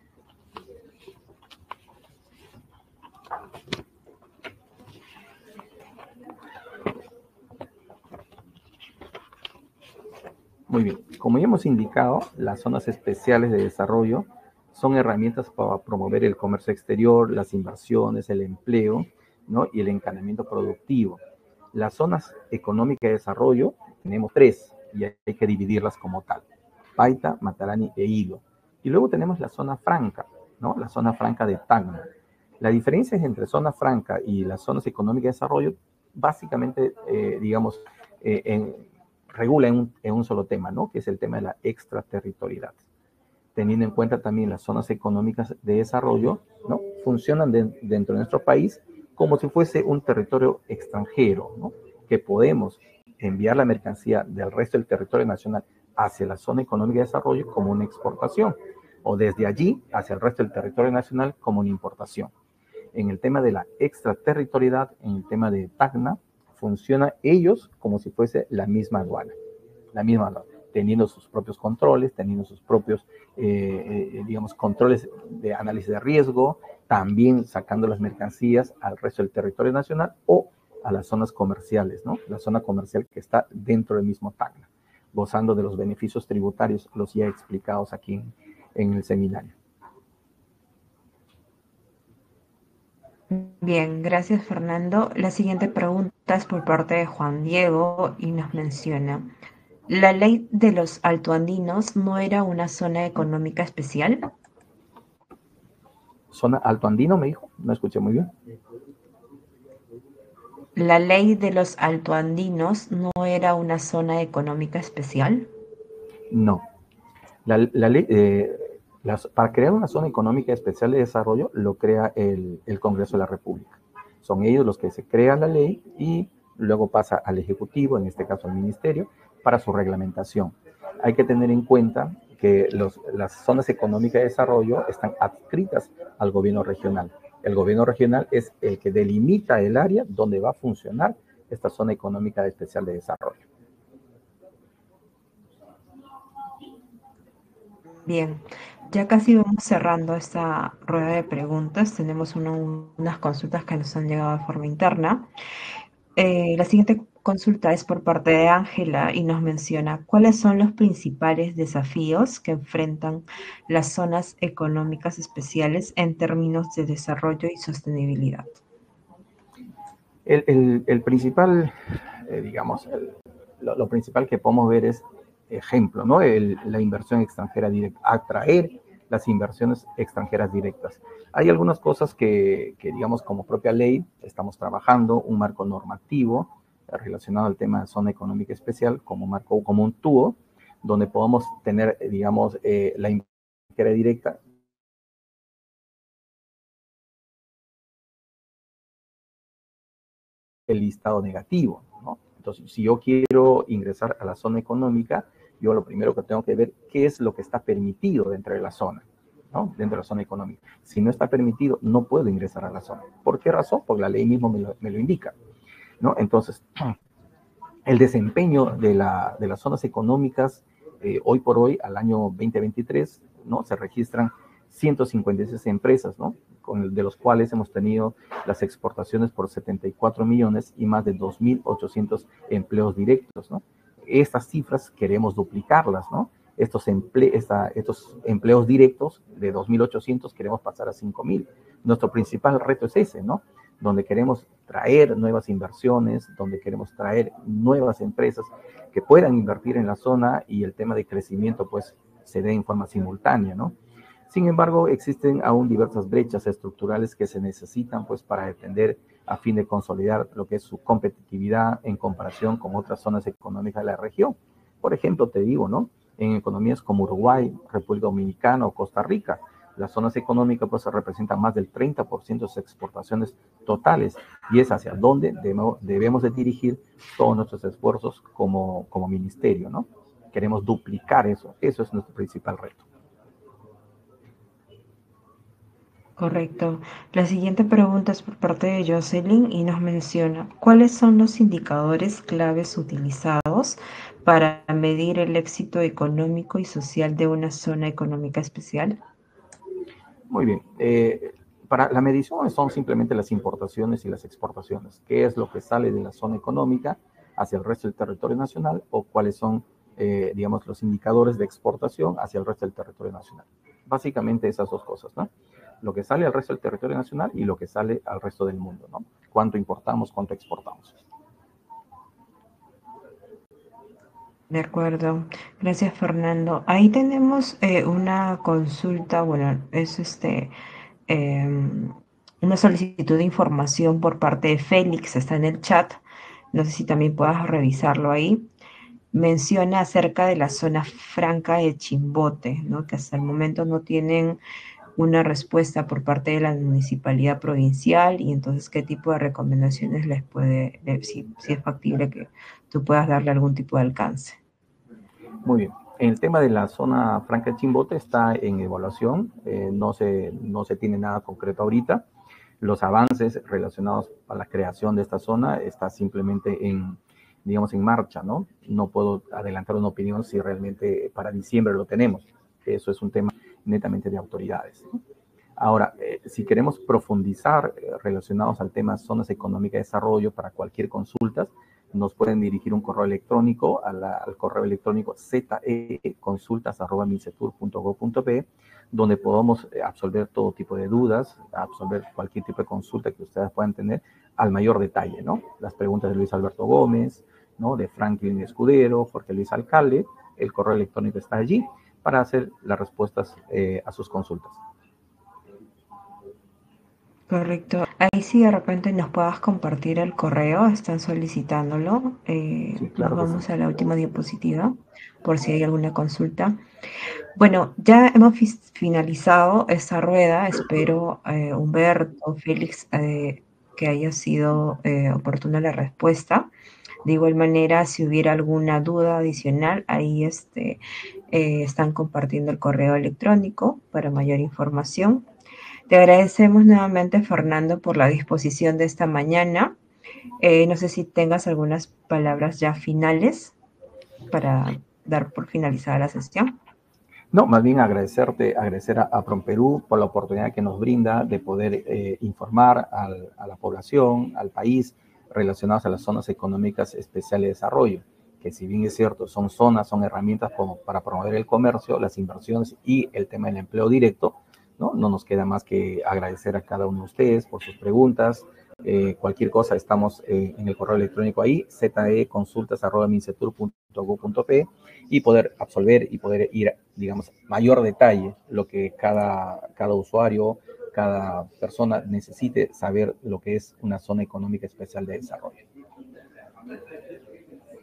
Muy bien, como ya hemos indicado, las zonas especiales de desarrollo son herramientas para promover el comercio exterior, las inversiones, el empleo, ¿no? Y el encadenamiento productivo. Las zonas económicas de desarrollo tenemos tres y hay que dividirlas como tal: Paita, Matarani e Hilo. Y luego tenemos la zona franca, ¿no? La zona franca de Tacna. La diferencia entre zona franca y las zonas económicas de desarrollo, básicamente, digamos, regula en un solo tema, ¿no? Que es el tema de la extraterritorialidad. Teniendo en cuenta también las zonas económicas de desarrollo, ¿no? Funcionan dentro de nuestro país como si fuese un territorio extranjero, ¿no? Que podemos enviar la mercancía del resto del territorio nacional hacia la zona económica de desarrollo como una exportación, o desde allí hacia el resto del territorio nacional como una importación. En el tema de la extraterritorialidad, en el tema de Tacna, funciona ellos como si fuese la misma aduana, teniendo sus propios controles, teniendo sus propios, digamos, controles de análisis de riesgo, también sacando las mercancías al resto del territorio nacional o a las zonas comerciales, ¿no? La zona comercial que está dentro del mismo Tacna, gozando de los beneficios tributarios, los ya explicados aquí en el seminario. Bien, gracias Fernando. La siguiente pregunta es por parte de Juan Diego y nos menciona, ¿la ley de los altoandinos no era una zona económica especial? Zona alto andino, me dijo, no escuché muy bien. ¿La ley de los altoandinos no era una zona económica especial? No. La ley, para crear una zona económica especial de desarrollo lo crea el Congreso de la República. Son ellos los que se crean la ley y luego pasa al Ejecutivo, en este caso al Ministerio, para su reglamentación. Hay que tener en cuenta que las zonas económicas de desarrollo están adscritas al gobierno regional. El gobierno regional es el que delimita el área donde va a funcionar esta zona económica especial de desarrollo. Bien, ya casi vamos cerrando esta rueda de preguntas. Tenemos unas consultas que nos han llegado de forma interna. La siguiente consulta es por parte de Ángela y nos menciona cuáles son los principales desafíos que enfrentan las zonas económicas especiales en términos de desarrollo y sostenibilidad. El principal, digamos, lo principal que podemos ver es, ejemplo, ¿no? La inversión extranjera directa, atraer las inversiones extranjeras directas. Hay algunas cosas digamos, como propia ley, estamos trabajando un marco normativo relacionado al tema de zona económica especial como marco, como un tubo, donde podamos tener, digamos, la inversión extranjera directa el listado negativo, ¿no? Entonces, si yo quiero ingresar a la zona económica, yo lo primero que tengo que ver qué es lo que está permitido dentro de la zona, ¿no? Dentro de la zona económica. Si no está permitido, no puedo ingresar a la zona. ¿Por qué razón? Porque la ley mismo me lo indica, ¿no? Entonces, el desempeño de las zonas económicas, hoy por hoy, al año 2023, ¿no? Se registran 156 empresas, ¿no? De los cuales hemos tenido las exportaciones por 74 millones y más de 2.800 empleos directos, ¿no? Estas cifras queremos duplicarlas, ¿no? Estos empleos directos de 2.800 queremos pasar a 5.000. Nuestro principal reto es ese, ¿no? Donde queremos traer nuevas inversiones, donde queremos traer nuevas empresas que puedan invertir en la zona y el tema de crecimiento pues se dé en forma simultánea, ¿no? Sin embargo, existen aún diversas brechas estructurales que se necesitan pues para atender a fin de consolidar lo que es su competitividad en comparación con otras zonas económicas de la región. Por ejemplo, te digo, ¿no? En economías como Uruguay, República Dominicana o Costa Rica, Las zonas económicas pues representan más del 30% de sus exportaciones totales y es hacia donde debemos de dirigir todos nuestros esfuerzos como ministerio, ¿no? Queremos duplicar eso, eso es nuestro principal reto. Correcto. La siguiente pregunta es por parte de Jocelyn y nos menciona, ¿cuáles son los indicadores claves utilizados para medir el éxito económico y social de una zona económica especial? Muy bien. Para la medición son simplemente las importaciones y las exportaciones. ¿Qué es lo que sale de la zona económica hacia el resto del territorio nacional o cuáles son, digamos, los indicadores de exportación hacia el resto del territorio nacional? Básicamente esas dos cosas, ¿no? Lo que sale al resto del territorio nacional y lo que sale al resto del mundo, ¿no? Cuánto importamos, cuánto exportamos. De acuerdo. Gracias, Fernando. Ahí tenemos una consulta, bueno, es una solicitud de información por parte de Félix, está en el chat. No sé si también puedas revisarlo ahí. Menciona acerca de la zona franca de Chimbote, ¿no? Que hasta el momento no tienen una respuesta por parte de la municipalidad provincial y entonces qué tipo de recomendaciones les puede, si es factible que tú puedas darle algún tipo de alcance. Muy bien. El tema de la zona franca de Chimbote está en evaluación, no se tiene nada concreto ahorita. Los avances relacionados a la creación de esta zona está simplemente digamos, en marcha, ¿no? No puedo adelantar una opinión si realmente para diciembre lo tenemos. Eso es un tema netamente de autoridades, ¿no? Ahora, si queremos profundizar relacionados al tema zonas económicas de desarrollo para cualquier consulta, nos pueden dirigir un correo electrónico al correo electrónico zeconsultas@mincetur.gov.pe, donde podamos absolver todo tipo de dudas, absolver cualquier tipo de consulta que ustedes puedan tener al mayor detalle, ¿no? Las preguntas de Luis Alberto Gómez, ¿no? De Franklin Escudero, Jorge Luis Alcalde, el correo electrónico está allí para hacer las respuestas a sus consultas. Correcto. Ahí sí de repente nos puedas compartir el correo, están solicitándolo. Sí, Nos claro que sí. vamos a la última diapositiva por si hay alguna consulta. Bueno, ya hemos finalizado esta rueda. Espero, Humberto, Félix, que haya sido oportuna la respuesta. De igual manera, si hubiera alguna duda adicional, ahí están compartiendo el correo electrónico para mayor información. Te agradecemos nuevamente, Fernando, por la disposición de esta mañana. No sé si tengas algunas palabras ya finales para dar por finalizada la sesión. No, más bien agradecer a PROMPERÚ por la oportunidad que nos brinda de poder informar a la población, al país, relacionados a las zonas económicas especiales de desarrollo, que si bien es cierto, son zonas, son herramientas como para promover el comercio, las inversiones y el tema del empleo directo, ¿no? No nos queda más que agradecer a cada uno de ustedes por sus preguntas. Cualquier cosa, estamos en el correo electrónico ahí, zeconsultas@mincetur.gov.pe, y poder absolver y poder ir, digamos, mayor detalle lo que cada usuario, cada persona necesite saber lo que es una zona económica especial de desarrollo.